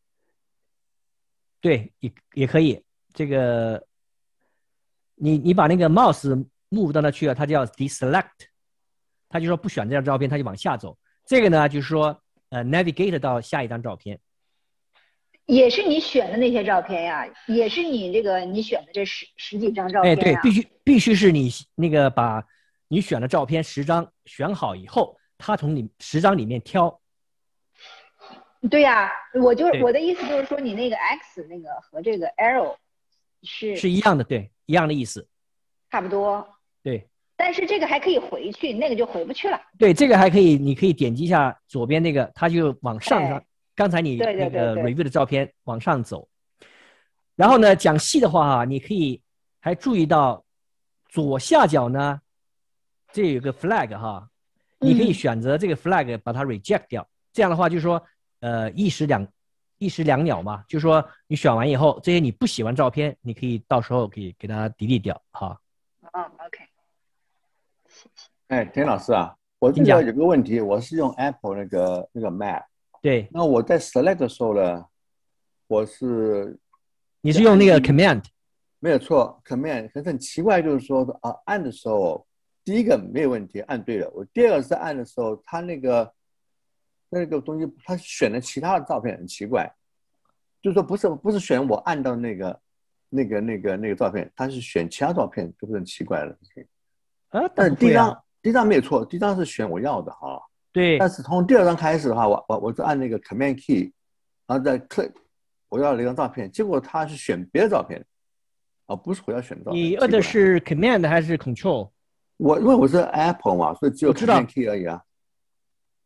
S1: 对，也也可以。这个，你你把那个 mouse move 到那去了，它叫 deselect， 它就说不选这张照片，它就往下走。这个呢，就是说，呃 ，navigate 到下一张照片，
S2: 也是你选的那些照片呀，也是你这个你选的这十十几张照片。
S1: 哎，对，必须必须是你那个把你选的照片十张选好以后，它从你十张里面挑。
S2: 对呀、啊，我就我的意思就是说，你那个 X 那个和这个 arrow 是
S1: 是一样的，对，一样的意思，
S2: 差不多。
S1: 对。
S2: 但是这个还可以回去，那个就回不去了。
S1: 对，这个还可以，你可以点击一下左边那个，它就往上上。哎、刚才你那个 review 的照片往上走。然后呢，讲细的话哈、啊，你可以还注意到左下角呢，这有个 flag 哈，你可以选择这个 flag 把它 reject 掉。嗯、这样的话，就是说，呃，一石两一石两鸟嘛，就是说你选完以后，这些你不喜欢照片，你可以到时候可以给它 delete 掉哈。
S2: 嗯 ，OK。
S5: 哎，田老师啊，我这个有个问题，我是用 Apple 那个那个 Mac，
S1: 对，
S5: 那我在 Select 的时候呢，我是
S1: 你是用那个 Command，
S5: 没有错 ，Command， 可是很奇怪，就是说啊，按的时候，第一个没有问题，按对了，我第二个是按的时候，它那个那个东西，它选了其他的照片，很奇怪，就是说不是不是选我按到那个那个那个那个照片，它是选其他照片，是不是很奇怪了？
S1: 啊，
S5: 但是第一张。第一张没有错，第一张是选我要的哈。
S1: 对。
S5: 但是从第二张开始的话，我我我是按那个 Command Key， 然后再 click 我要的一张照片，结果他是选别的照片，啊，不是我要选的照片。
S1: 你摁的是 Command 还是 Control？
S5: 我因为我是 Apple 嘛，所以只有 Command Key 而已啊。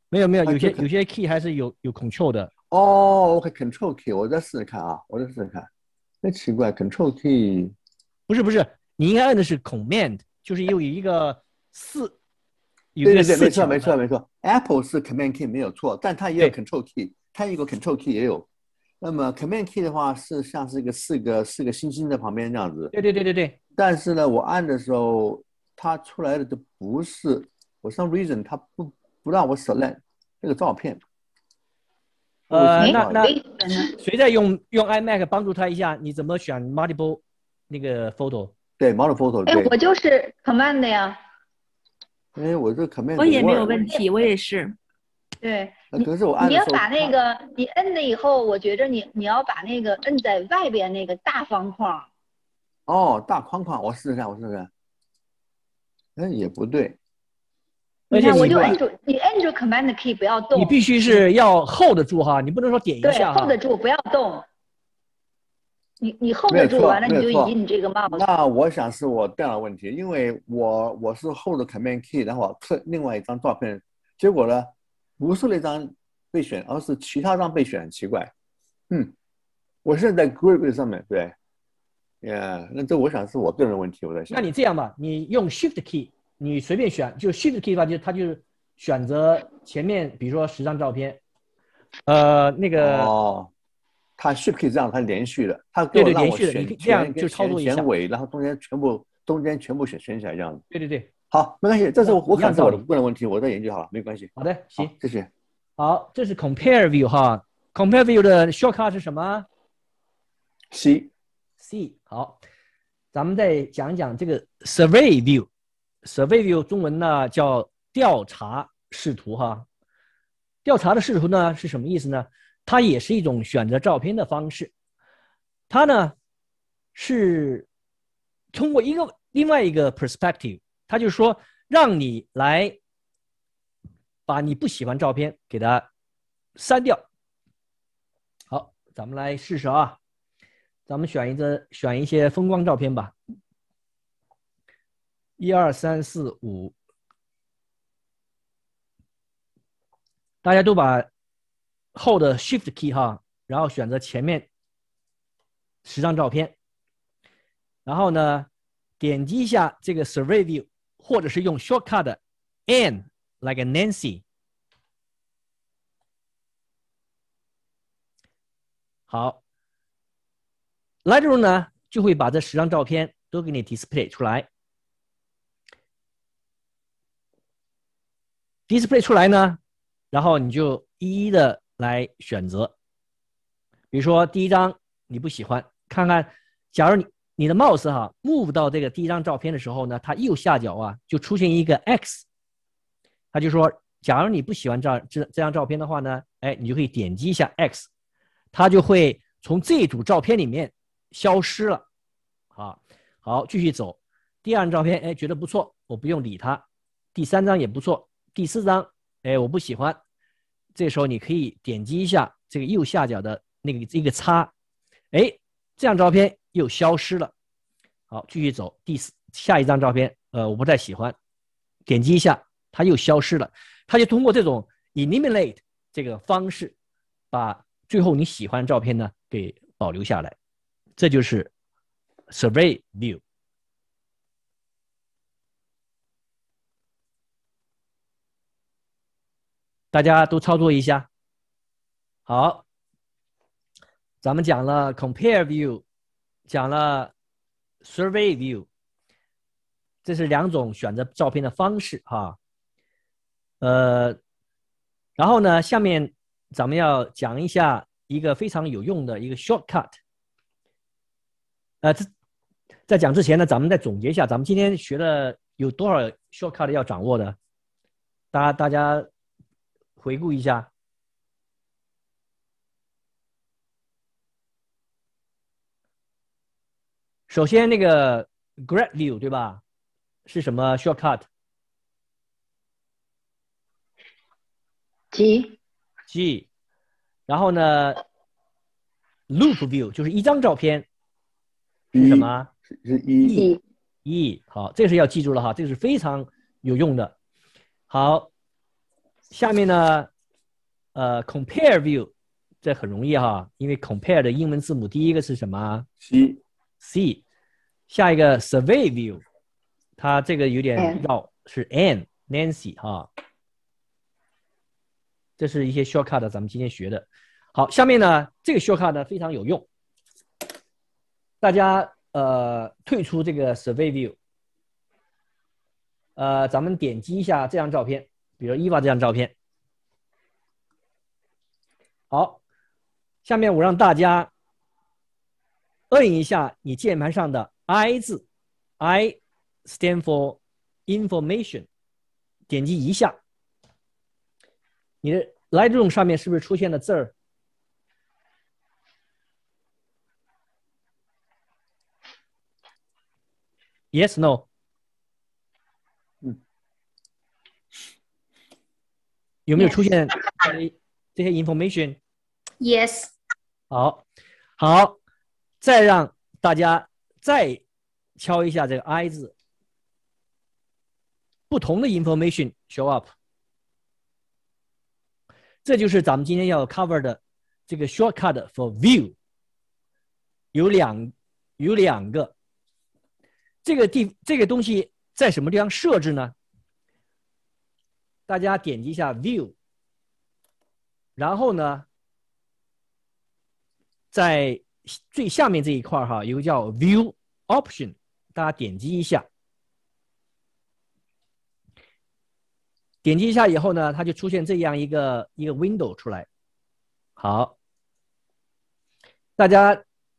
S1: 没有没有，有些有些 key 还是有有 control 的。
S5: 哦 ，OK，control key， 我再试试看啊，我再试试看。那奇怪 ，control key
S1: 不是不是，你应该按的是 command， 就是有一个四。
S5: 对对对，没错没错没错 ，Apple 是 Command Key 没有错，但它也有 Control Key， 它有个 Control Key 也有。那么 Command Key 的话是像是一个四个四个星星在旁边这样子。
S1: 对对对对对。
S5: 但是呢，我按的时候，它出来的就不是，for some reason 它不不让我 select 那个照片。
S1: 呃，那那谁在用用 iMac 帮助他一下？你怎么选 multiple 那个 photo？
S5: 对 multiple photo。
S2: 哎，我就是 command 呀。
S5: 哎，我这 command
S9: 我也没有问题，我也是。
S2: 对，
S5: 可是我按
S2: 你要把那个你摁了以后，我觉着你你要把那个摁在外边那个大方框。
S5: 哦，大框框，我试试看，我试试看。哎，也不对。
S2: 你看，我就摁住，你摁住 command key 不要动。
S1: 你必须是要 hold 得住哈，你不能说点一下。
S2: 对 ，hold 得住，不要动。你你 hold 得住，完了你就引你这个 mouse。
S5: 那我想是我电脑问题，因为我我是 hold command key， 然后刻另外一张照片，结果呢不是那张被选，而是其他张被选，很奇怪。嗯，我现在在 grid 上面，对，呀、yeah, ，那这我想是我个人问题，我在想。
S1: 那你这样吧，你用 shift key， 你随便选，就 shift key 的话，就它就选择前面，比如说十张照片，呃，那个。
S5: 哦。它 shift key 这样，它连续的，它
S1: 对对连续的，你这样就操作一下，
S5: 选尾，然后中间全部中间全部选选起来这样子。
S1: 对对对，
S5: 好，没关系，这是我我看是我的个人问题，我再研究好了，没关系。
S1: 好的，行，
S5: 谢谢。
S1: 好，这是 compare view 哈 ，compare view 的 shortcut 是什么
S5: ？C
S1: C 好，咱们再讲一讲这个 survey view，survey view 中文呢叫调查视图哈，调查的视图呢是什么意思呢？它也是一种选择照片的方式，它呢是通过一个另外一个 perspective， 它就是说让你来把你不喜欢照片给它删掉。好，咱们来试试啊，咱们选一个选一些风光照片吧，一二三四五，大家都把hold shift key 哈，然后选择前面十张照片，然后呢点击一下这个 survey view， 或者是用 shortcut N like a Nancy。好 ，Lightroom 呢就会把这十张照片都给你 display 出来。display 出来呢，然后你就一一的来选择，比如说第一张你不喜欢，看看，假如你你的 mouse 哈 move 到这个第一张照片的时候呢，它右下角啊就出现一个 X， 它就说，假如你不喜欢这这这张照片的话呢，哎，你就可以点击一下 X， 它就会从这组照片里面消失了。好，好，继续走，第二张照片，哎，觉得不错，我不用理它，第三张也不错，第四张，哎，我不喜欢。这时候你可以点击一下这个右下角的那个一个叉，哎，这张照片又消失了。好，继续走，第四下一张照片，呃，我不太喜欢，点击一下，它又消失了。它就通过这种 eliminate 这个方式，把最后你喜欢的照片呢给保留下来。这就是 survey view。大家都操作一下。好，咱们讲了 compare view， 讲了 survey view， 这是两种选择照片的方式哈。呃，然后呢，下面咱们要讲一下一个非常有用的一个 shortcut。呃，在讲之前呢，咱们再总结一下，咱们今天学的有多少 shortcut 要掌握的？大家大家回顾一下。首先那个 Grid View 对吧？是什么 shortcut？
S2: G
S1: G， 然后呢 Loop View 就是一张照片是什么？
S5: 是 E
S1: E。好，这个是要记住了哈，这个是非常有用的。好， 下面呢，呃 ，compare view 这很容易哈，因为 compare 的英文字母第一个是什么
S5: C
S1: C， 下一个 survey view， 它这个有点绕，是 N Nancy 哈。这是一些 shortcut 咱们今天学的。好，下面呢，这个 shortcut 呢非常有用，大家呃退出这个 survey view， 呃，咱们点击一下这张照片，比如 Eva 这张照片。好，下面我让大家摁一下你键盘上的 I 字 ，I stand for information， 点击一下，你的 Lightroom 上面是不是出现了字儿？Yes, no。
S5: 嗯，
S1: 有没有出现这些 information？
S8: Yes。
S1: 好，好，再让大家再敲一下这个 I 字，不同的 information show up。这就是咱们今天要 cover 的这个 shortcut for view， 有两有两个。这个地这个东西在什么地方设置呢？大家点击一下 View， 然后呢，在最下面这一块哈，有个叫 View Option， 大家点击一下。点击一下以后呢，它就出现这样一个一个 window 出来。好，大家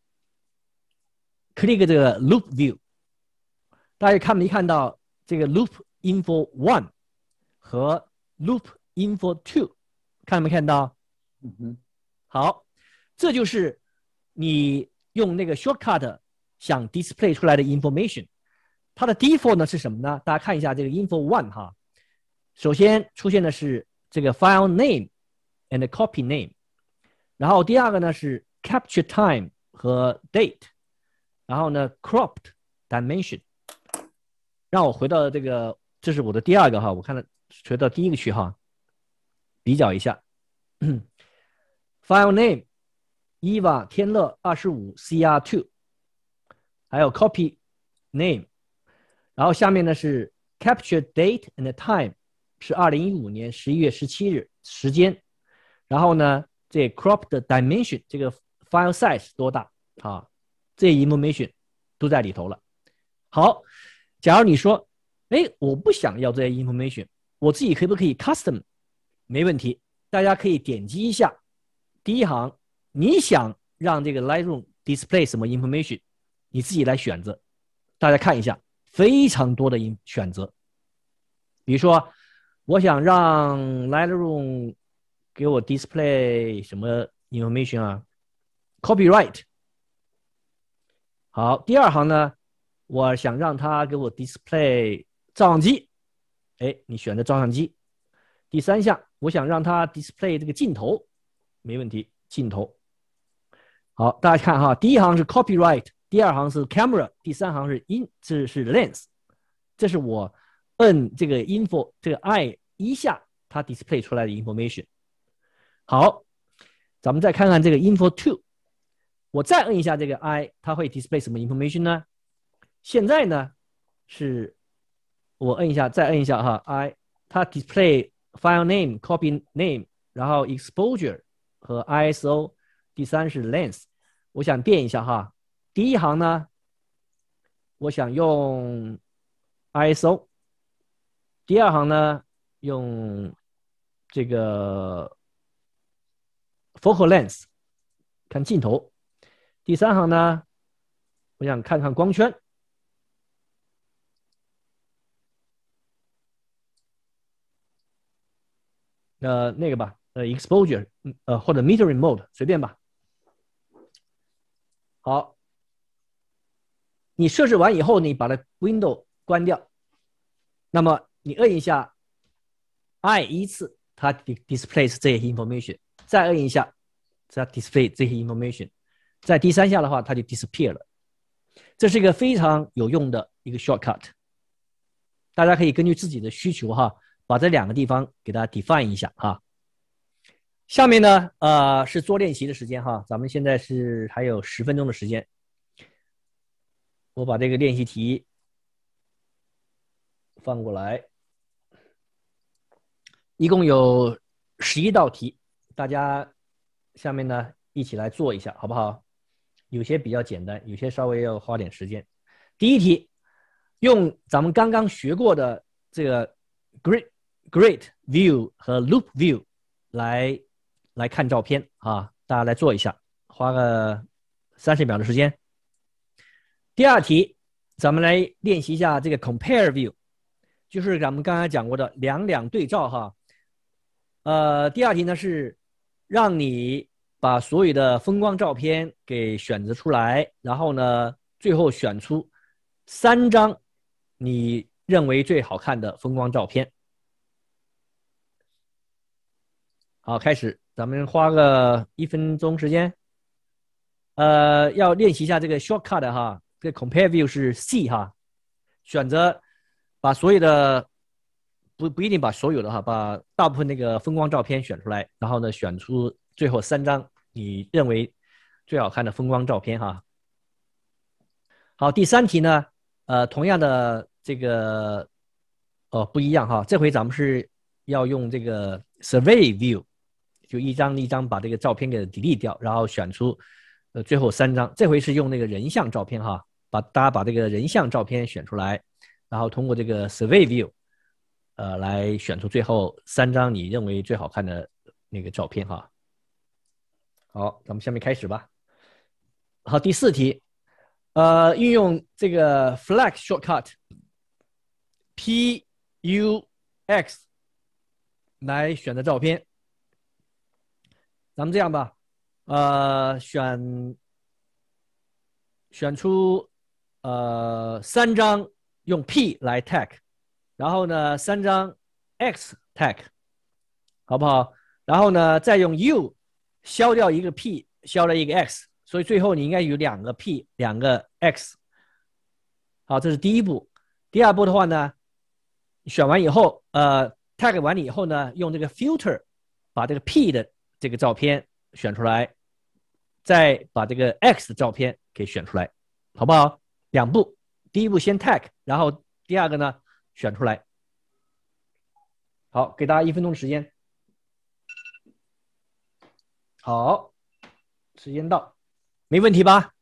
S1: click 这个 Loop View。大家看没看到这个 Loop Info One 和 Loop Info Two， 看没看到？
S5: 嗯哼，
S1: 好，这就是你用那个 shortcut 想 display 出来的 information。它的 default 呢是什么呢？大家看一下这个 Info One 哈，首先出现的是这个 file name and copy name， 然后第二个呢是 capture time 和 date， 然后呢 cropped dimension。让我回到这个，这是我的第二个哈，我看了回到第一个区哈，比较一下。File name Eva 天乐二十五 C R 二， 还有 copy name， 然后下面呢是 capture date and time 是二零一五年十一月十七日时间，然后呢这 cropped dimension 这个 file size 多大啊？这 information 都在里头了。好。假如你说，哎，我不想要这些 information， 我自己可不可以 custom？ 没问题，大家可以点击一下第一行，你想让这个 Lightroom display 什么 information， 你自己来选择。大家看一下，非常多的选择。比如说，我想让 Lightroom 给我 display 什么 information 啊 ？Copyright。好，第二行呢？我想让它给我 display 照相机，哎，你选择照相机。第三项，我想让它 display 这个镜头，没问题，镜头。好，大家看哈，第一行是 copyright， 第二行是 camera， 第三行是 in， 这是 lens。这是我摁这个 info 这个 I 一下，它 display 出来的 information。好，咱们再看看这个 info two， 我再摁一下这个 I， 它会 display 什么 information 呢？现在呢，是我摁一下，再摁一下哈 ，I 它 display file name、copy name， 然后 exposure 和 I S O， 第三是 lens。我想变一下哈，第一行呢，我想用 I S O， 第二行呢用这个 focal length 看镜头，第三行呢，我想看看光圈。呃，那个吧，呃 ，exposure， 呃，或者 metering mode， 随便吧。好，你设置完以后，你把它 window 关掉，那么你摁一下 I 一次，它 displays 这些 information， 再摁一下，它 display 这些 information， 在第三下的话，它就 disappear 了。这是一个非常有用的一个 shortcut， 大家可以根据自己的需求哈。 把这两个地方给它 define 一下哈。下面呢，呃，是做练习的时间哈，咱们现在是还有十分钟的时间。我把这个练习题放过来，一共有十一道题，大家下面呢一起来做一下，好不好？有些比较简单，有些稍微要花点时间。第一题，用咱们刚刚学过的这个 Grid Grid View 和 Loop View 来来看照片啊，大家来做一下，花个三十秒的时间。第二题，咱们来练习一下这个 Compare View， 就是咱们刚才讲过的两两对照哈。呃，第二题呢是让你把所有的风光照片给选择出来，然后呢，最后选出三张你认为最好看的风光照片。好，开始，咱们花个一分钟时间。呃，要练习一下这个 shortcut 哈，这个 compare view 是 C 哈，选择把所有的不不一定把所有的哈，把大部分那个风光照片选出来，然后呢，选出最后三张你认为最好看的风光照片哈。好，第三题呢，呃，同样的这个哦不一样哈，这回咱们是要用这个 survey view， 就一张一张把这个照片给 delete 掉，然后选出呃最后三张。这回是用那个人像照片哈，把大家把这个人像照片选出来，然后通过这个 survey view， 呃来选出最后三张你认为最好看的那个照片哈。好，咱们下面开始吧。好，第四题，呃，运用这个 flag shortcut P U X 来选择照片。咱们这样吧，呃，选选出呃三张用 P 来 tag， 然后呢三张 X tag， 好不好？然后呢再用 U 消掉一个 P， 消掉一个 X， 所以最后你应该有两个 P， 两个 X。好，这是第一步。第二步的话呢，选完以后，呃 tag 完了以后呢，用这个 filter 把这个 P 的这个照片选出来，再把这个 X 的照片给选出来，好不好？两步，第一步先 tag， 然后第二个呢选出来。好，给大家一分钟时间。好，时间到，没问题吧？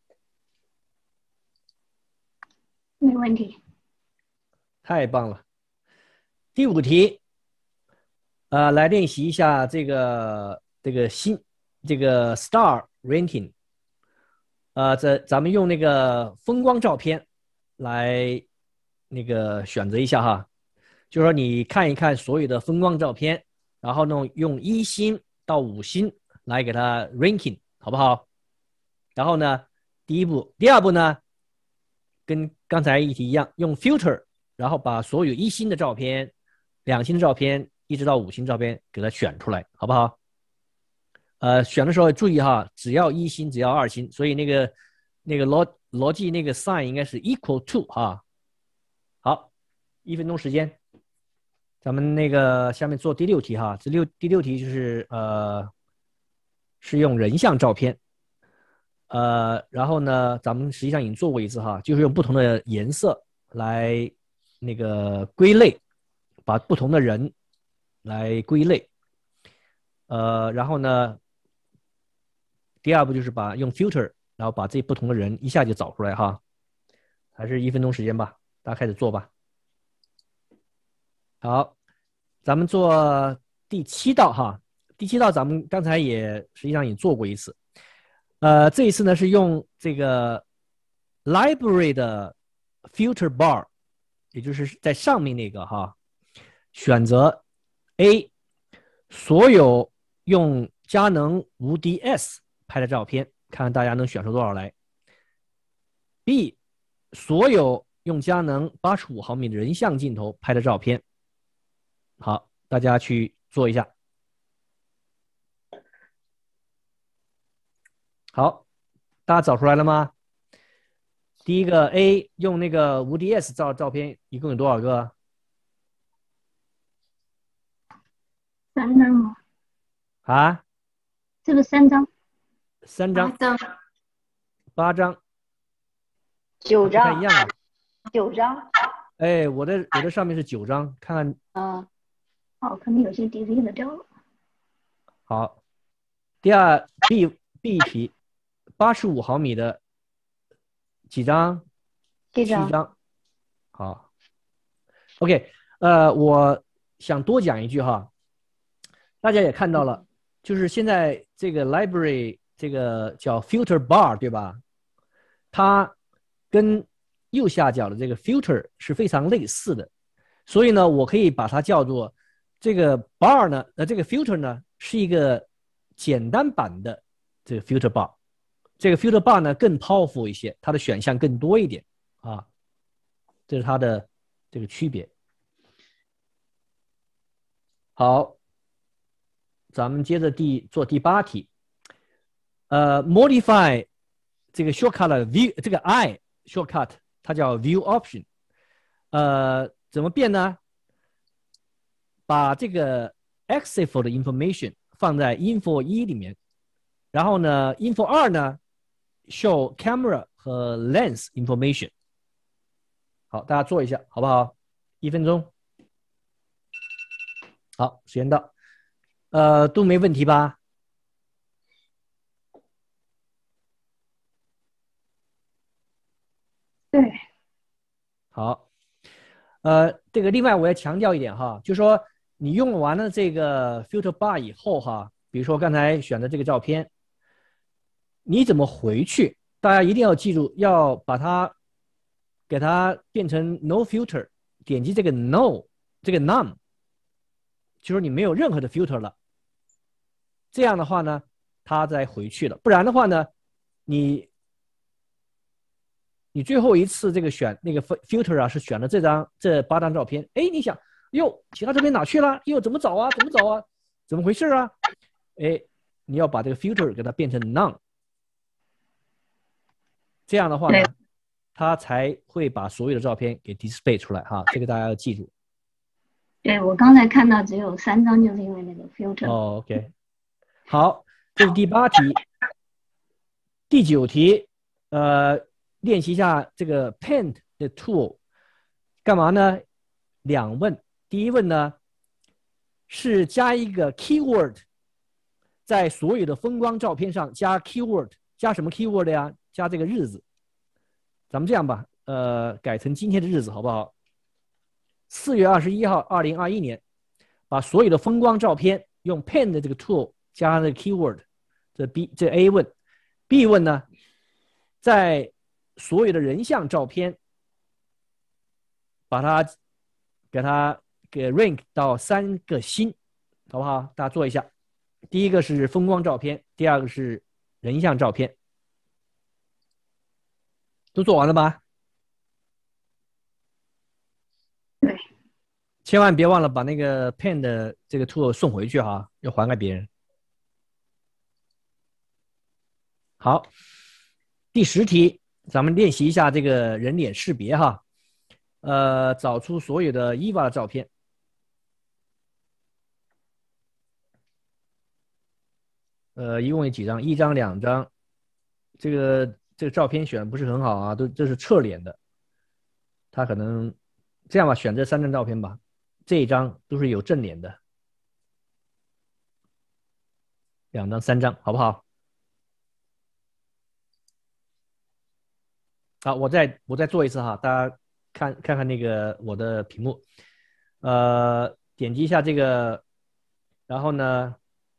S2: 没问题。
S1: 太棒了。第五题，呃，来练习一下这个这个新这个 star ranking。呃，这咱们用那个风光照片来那个选择一下哈，就是说你看一看所有的风光照片，然后呢用一星到五星来给它 ranking， 好不好？然后呢，第一步，第二步呢，跟刚才一题一样，用 filter， 然后把所有一星的照片、两星的照片，一直到五星照片给它选出来，好不好？呃，选的时候注意哈，只要一星，只要二星，所以那个那个逻逻辑那个 sign 应该是 equal to 哈。好，一分钟时间，咱们那个下面做第六题哈。这六第六题就是呃，是用人像照片，呃，然后呢，咱们实际上已经做过一次哈，就是用不同的颜色来那个归类，把不同的人来归类，呃，然后呢。第二步就是把用 filter， 然后把这不同的人一下就找出来哈，还是一分钟时间吧，大家开始做吧。好，咱们做第七道哈，第七道咱们刚才也实际上也做过一次，呃，这一次呢是用这个 library 的 filter bar， 也就是在上面那个哈，选择 A， 所有用佳能无敌 S。拍的照片，看看大家能选出多少来。B， 所有用佳能八十五毫米的人像镜头拍的照片。好，大家去做一下。好，大家找出来了吗？第一个 A 用那个无敌 S 照照片，一共有多少个？
S10: 三张吗？
S1: 啊？
S10: 是不是三张？
S1: 三张。
S8: 八张。
S1: 八张。
S2: 九张。
S1: 不太一样啊。
S2: 九张。
S1: 哎，我的我的上面是九张，看看。
S2: 嗯。
S10: 哦，可能有些 delete 掉了。
S1: 好，第二 B B 题，八十五毫米的几张？
S2: 七张。
S1: 七张。好 ，OK， 呃，我想多讲一句哈，大家也看到了，就是现在这个 library 这个叫 filter bar 对吧？它跟右下角的这个 filter 是非常类似的，所以呢，我可以把它叫做这个 bar 呢，呃，这个 filter 呢是一个简单版的这个 filter bar， 这个 filter bar 呢更 powerful 一些，它的选项更多一点啊，这是它的这个区别。好，咱们接着第做第八题，呃 ，modify 这个 shortcut 的 view 这个 I shortcut 它叫 view option， 呃，怎么变呢？把这个 exifo 的 information 放在 info 一里面，然后呢 info 二呢 show camera 和 lens information。好，大家做一下好不好？一分钟。好，时间到，呃，都没问题吧？
S10: 对。
S1: 好，呃，这个另外我要强调一点哈，就是说你用完了这个 filter bar 以后哈，比如说刚才选的这个照片，你怎么回去？大家一定要记住，要把它给它变成 no filter， 点击这个 no， 这个 none。就是你没有任何的 filter 了，这样的话呢，它再回去了。不然的话呢，你你最后一次这个选那个 filter 啊，是选了这张这八张照片。哎，你想，哟，其他照片哪去了？哟，怎么找啊？怎么找啊？怎么回事啊？哎，你要把这个 filter 给它变成 none， 这样的话呢，它才会把所有的照片给 display 出来哈。这个大家要记住。
S10: 对，我刚才看到只有三张，就是因为那个 filter。
S1: 哦 ，OK， 好，这是第八题。第九题，呃，练习一下这个 paint 的 tool， 干嘛呢？两问。第一问呢，是加一个 keyword， 在所有的风光照片上加 keyword， 加什么 keyword 呀？加这个日子。咱们这样吧，呃，改成今天的日子好不好？四月二十一号，二零二一年，把所有的风光照片用 pen 的这个 tool 加上这个 keyword， 这 B 这 A 问 ，B 问呢，在所有的人像照片，把它给它给 rank 到三个星，好不好？大家做一下。第一个是风光照片，第二个是人像照片，都做完了吧？千万别忘了把那个 pen 的这个 tool 送回去哈，要还给别人。好，第十题，咱们练习一下这个人脸识别哈。呃，找出所有的 Eva 的照片。呃，一共有几张？一张、两张。这个这个照片选的不是很好啊，都这是侧脸的。他可能这样吧，选这三张照片吧。这一张都是有正脸的，两张、三张，好不好？好，我再我再做一次哈，大家看看看那个我的屏幕，呃，点击一下这个，然后呢，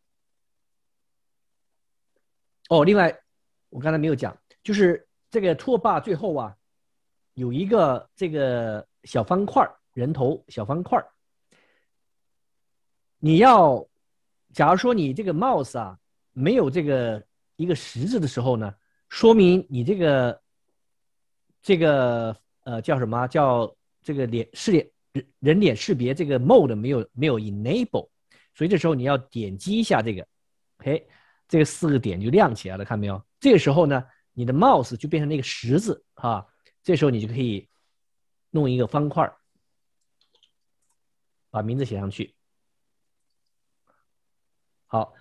S1: 哦，另外我刚才没有讲，就是这个 toolbar 最后啊，有一个这个小方块，人头小方块。你要，假如说你这个 mouse 啊没有这个一个十字的时候呢，说明你这个这个呃叫什么？叫这个脸识脸人人脸识别这个 mode 没有没有 enable， 所以这时候你要点击一下这个，哎，这个四个点就亮起来了，看没有？这个时候呢，你的 mouse 就变成那个十字啊，这时候你就可以弄一个方块，把名字写上去。 好，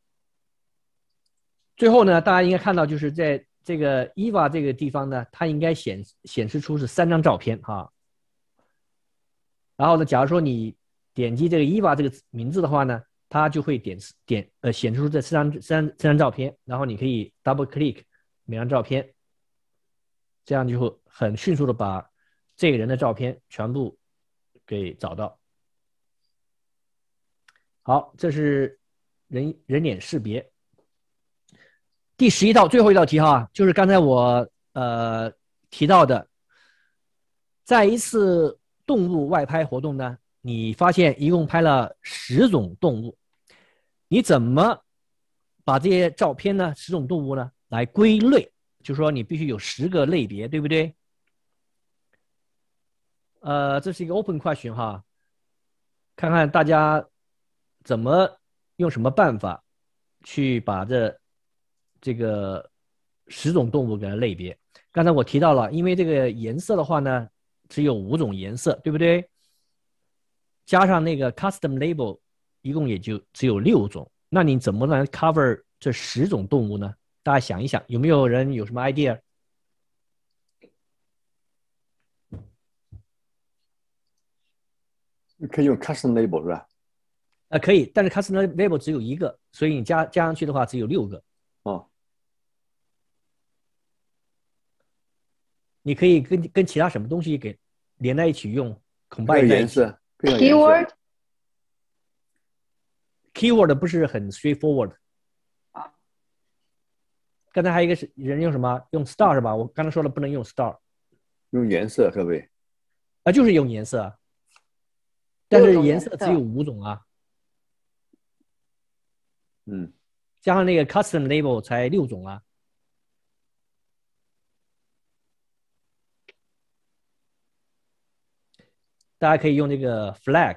S1: 最后呢，大家应该看到就是在这个 E V A 这个地方呢，它应该显显示出是三张照片哈。然后呢，假如说你点击这个 E V A 这个名字的话呢，它就会点点呃显示出这四张三三张照片，然后你可以 double click 每张照片，这样就会很迅速的把这个人的照片全部给找到。好，这是人人脸识别。第十一道最后一道题哈，就是刚才我呃提到的，在一次动物外拍活动呢，你发现一共拍了十种动物，你怎么把这些照片呢，十种动物呢来归类？就是说你必须有十个类别，对不对？呃，这是一个 open question 哈，看看大家怎么用什么办法去把这这个十种动物给它类别。刚才我提到了，因为这个颜色的话呢，只有五种颜色，对不对？加上那个 custom label， 一共也就只有六种。那你怎么来 cover 这十种动物呢？大家想一想，有没有人有什么 idea？
S5: 可以用 custom label 是吧？
S1: 呃，可以，但是 custom label 只有一个，所以你加加上去的话只有六个。
S5: 哦。
S1: 你可以跟跟其他什么东西给连在一起用 ，combine 在一起。
S5: 颜色
S2: ，keyword
S1: keyword 不是很 straightforward。
S2: 啊。
S1: 刚才还有一个是人用什么？用 star 是吧？我刚才说了不能用 star。
S5: 用颜色可不可以？
S1: 啊，就是用颜色，但是颜色只有五种啊。
S5: 嗯。
S1: 加上那个 custom label 才六种啊。大家可以用这个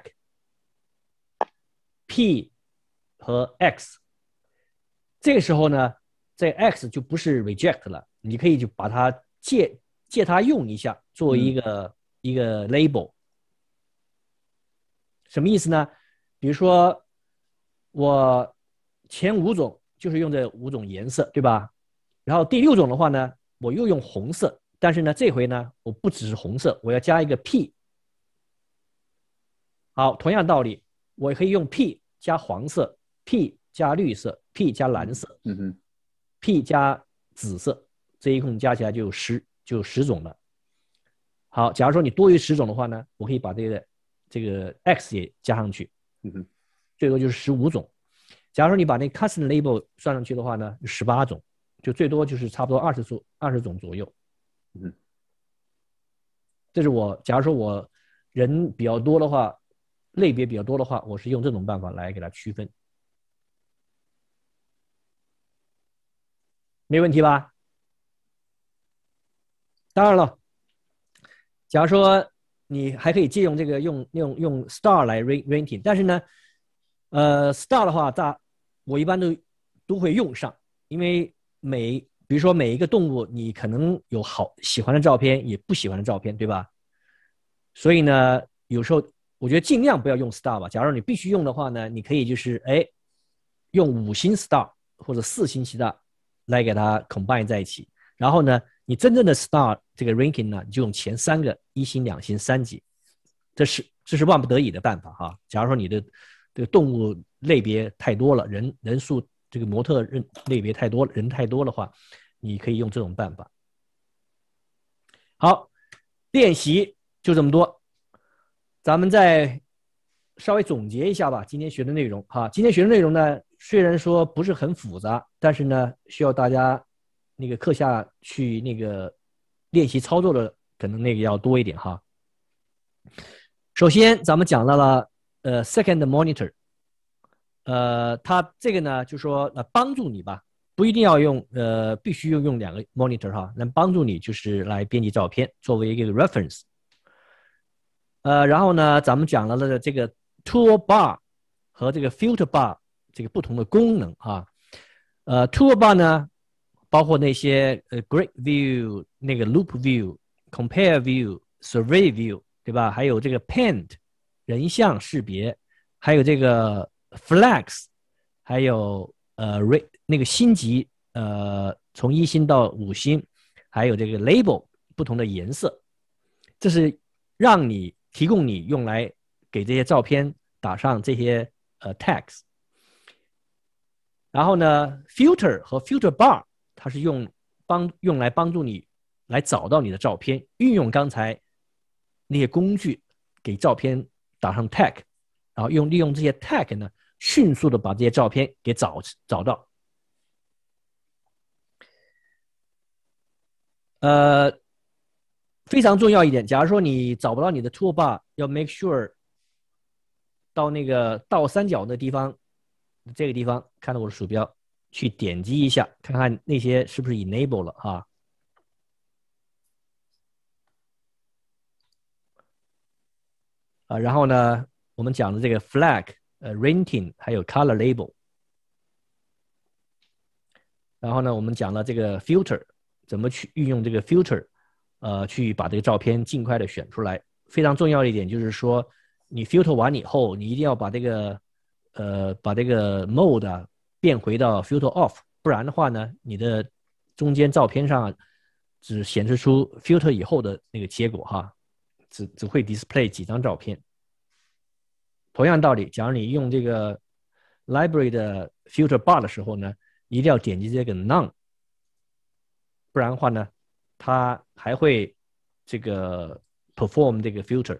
S1: flag、p 和 x。这个时候呢，这 x 就不是 reject 了，你可以就把它借借它用一下，作为一个、嗯、一个 label。什么意思呢？比如说我前五种就是用这五种颜色，对吧？然后第六种的话呢，我又用红色，但是呢，这回呢，我不只是红色，我要加一个 p。好，同样道理，我可以用 P 加黄色 ，P 加绿色 ，P 加蓝色，
S5: 嗯哼
S1: ，P 加紫色，这一共加起来就有十，就有十种了。好，假如说你多于十种的话呢，我可以把这个这个 X 也加上去，
S5: 嗯哼，
S1: 最多就是十五种。假如说你把那 custom label 算上去的话呢，十八种，就最多就是差不多二十种，二十种左右。
S5: 嗯，
S1: 这是我假如说我人比较多的话。类别比较多的话，我是用这种办法来给它区分，没问题吧？当然了，假如说你还可以借用这个用用用 star 来 ranking， 但是呢，呃 star 的话，大我一般都都会用上，因为每比如说每一个动物，你可能有好喜欢的照片，也不喜欢的照片，对吧？所以呢，有时候。我觉得尽量不要用 star 吧。假如你必须用的话呢，你可以就是哎，用五星 star 或者四星 star 来给它 combine 在一起。然后呢，你真正的 star 这个 ranking 呢，你就用前三个一星、两星、三级。这是这是万不得已的办法哈。假如说你的这个动物类别太多了，人人数这个模特人类别太多，人太多的话，你可以用这种办法。好，练习就这么多。咱们再稍微总结一下吧，今天学的内容哈。今天学的内容呢，虽然说不是很复杂，但是呢，需要大家那个课下去那个练习操作的，可能那个要多一点哈。首先，咱们讲到了呃 second monitor， 呃，它这个呢，就说呃帮助你吧，不一定要用呃必须用用两个 monitor 哈，能帮助你就是来编辑照片，作为一个 reference。呃，然后呢，咱们讲了的这个 toolbar 和这个 filter bar 这个不同的功能啊。呃 ，toolbar 呢，包括那些呃 grid view、那个 loop view、compare view、survey view， 对吧？还有这个 paint 人像识别，还有这个 flags 还有呃 rate 那个星级，呃从一星到五星，还有这个 label 不同的颜色，这是让你提供你用来给这些照片打上这些呃 tags。然后呢 filter 和 filter bar 它是用帮用来帮助你来找到你的照片，运用刚才那些工具给照片打上 tag， 然后用利用这些 tag 呢，迅速的把这些照片给找找到。呃，非常重要一点，假如说你找不到你的 toolbar， 要 make sure 到那个倒三角的地方，这个地方看到我的鼠标，去点击一下，看看那些是不是 enable 了哈。啊，然后呢，我们讲的这个 flag、呃 rating 还有 color label， 然后呢，我们讲了这个 filter 怎么去运用这个 filter， 呃，去把这个照片尽快的选出来。非常重要的一点就是说，你 filter 完以后，你一定要把这个呃把这个 mode 啊变回到 filter off， 不然的话呢，你的中间照片上只显示出 filter 以后的那个结果哈。只只会 display 几张照片。同样道理，假如你用这个 library 的 filter bar 的时候呢，一定要点击这个 none， 不然的话呢，它还会这个 perform 这个 filter。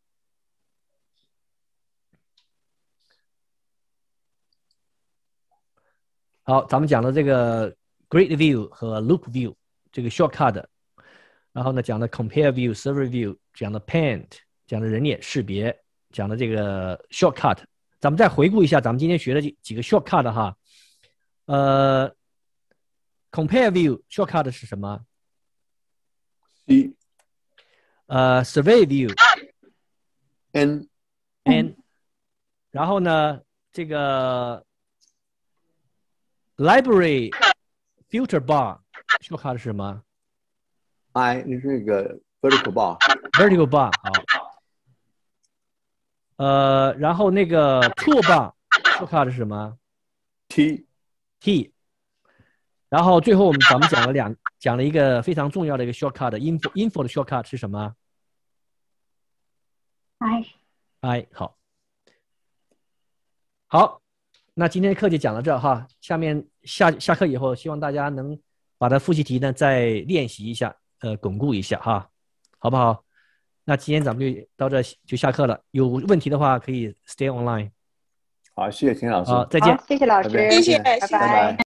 S1: 好，咱们讲了这个 grid view 和 loop view 这个 shortcut。然后呢，讲的 compare view、server view， 讲的 paint， 讲的人脸识别，讲的这个 shortcut。咱们再回顾一下咱们今天学的几个 shortcut 哈。呃 ，compare view shortcut 是什么
S5: ？C。
S1: 呃 ，survey view
S5: N
S1: N。然后呢，这个 library filter bar shortcut 是什么
S5: ？I 那是那个 vertical bar。
S1: vertical bar 好。呃，然后那个 toolbar shortcut 是什么
S5: ？T
S1: T。然后最后我们咱们讲了两讲了一个非常重要的一个 shortcut info info 的 shortcut 是什么
S10: ？I
S1: I 好。好，那今天的课就讲到这哈。下面下下课以后，希望大家能把它复习题呢再练习一下。呃，巩固一下哈，好不好？那今天咱们就到这就下课了。有问题的话可以 stay online。
S5: 好，谢谢田老师。
S1: 好，再见。
S2: 谢谢老师，
S5: 谢谢，
S2: 拜拜。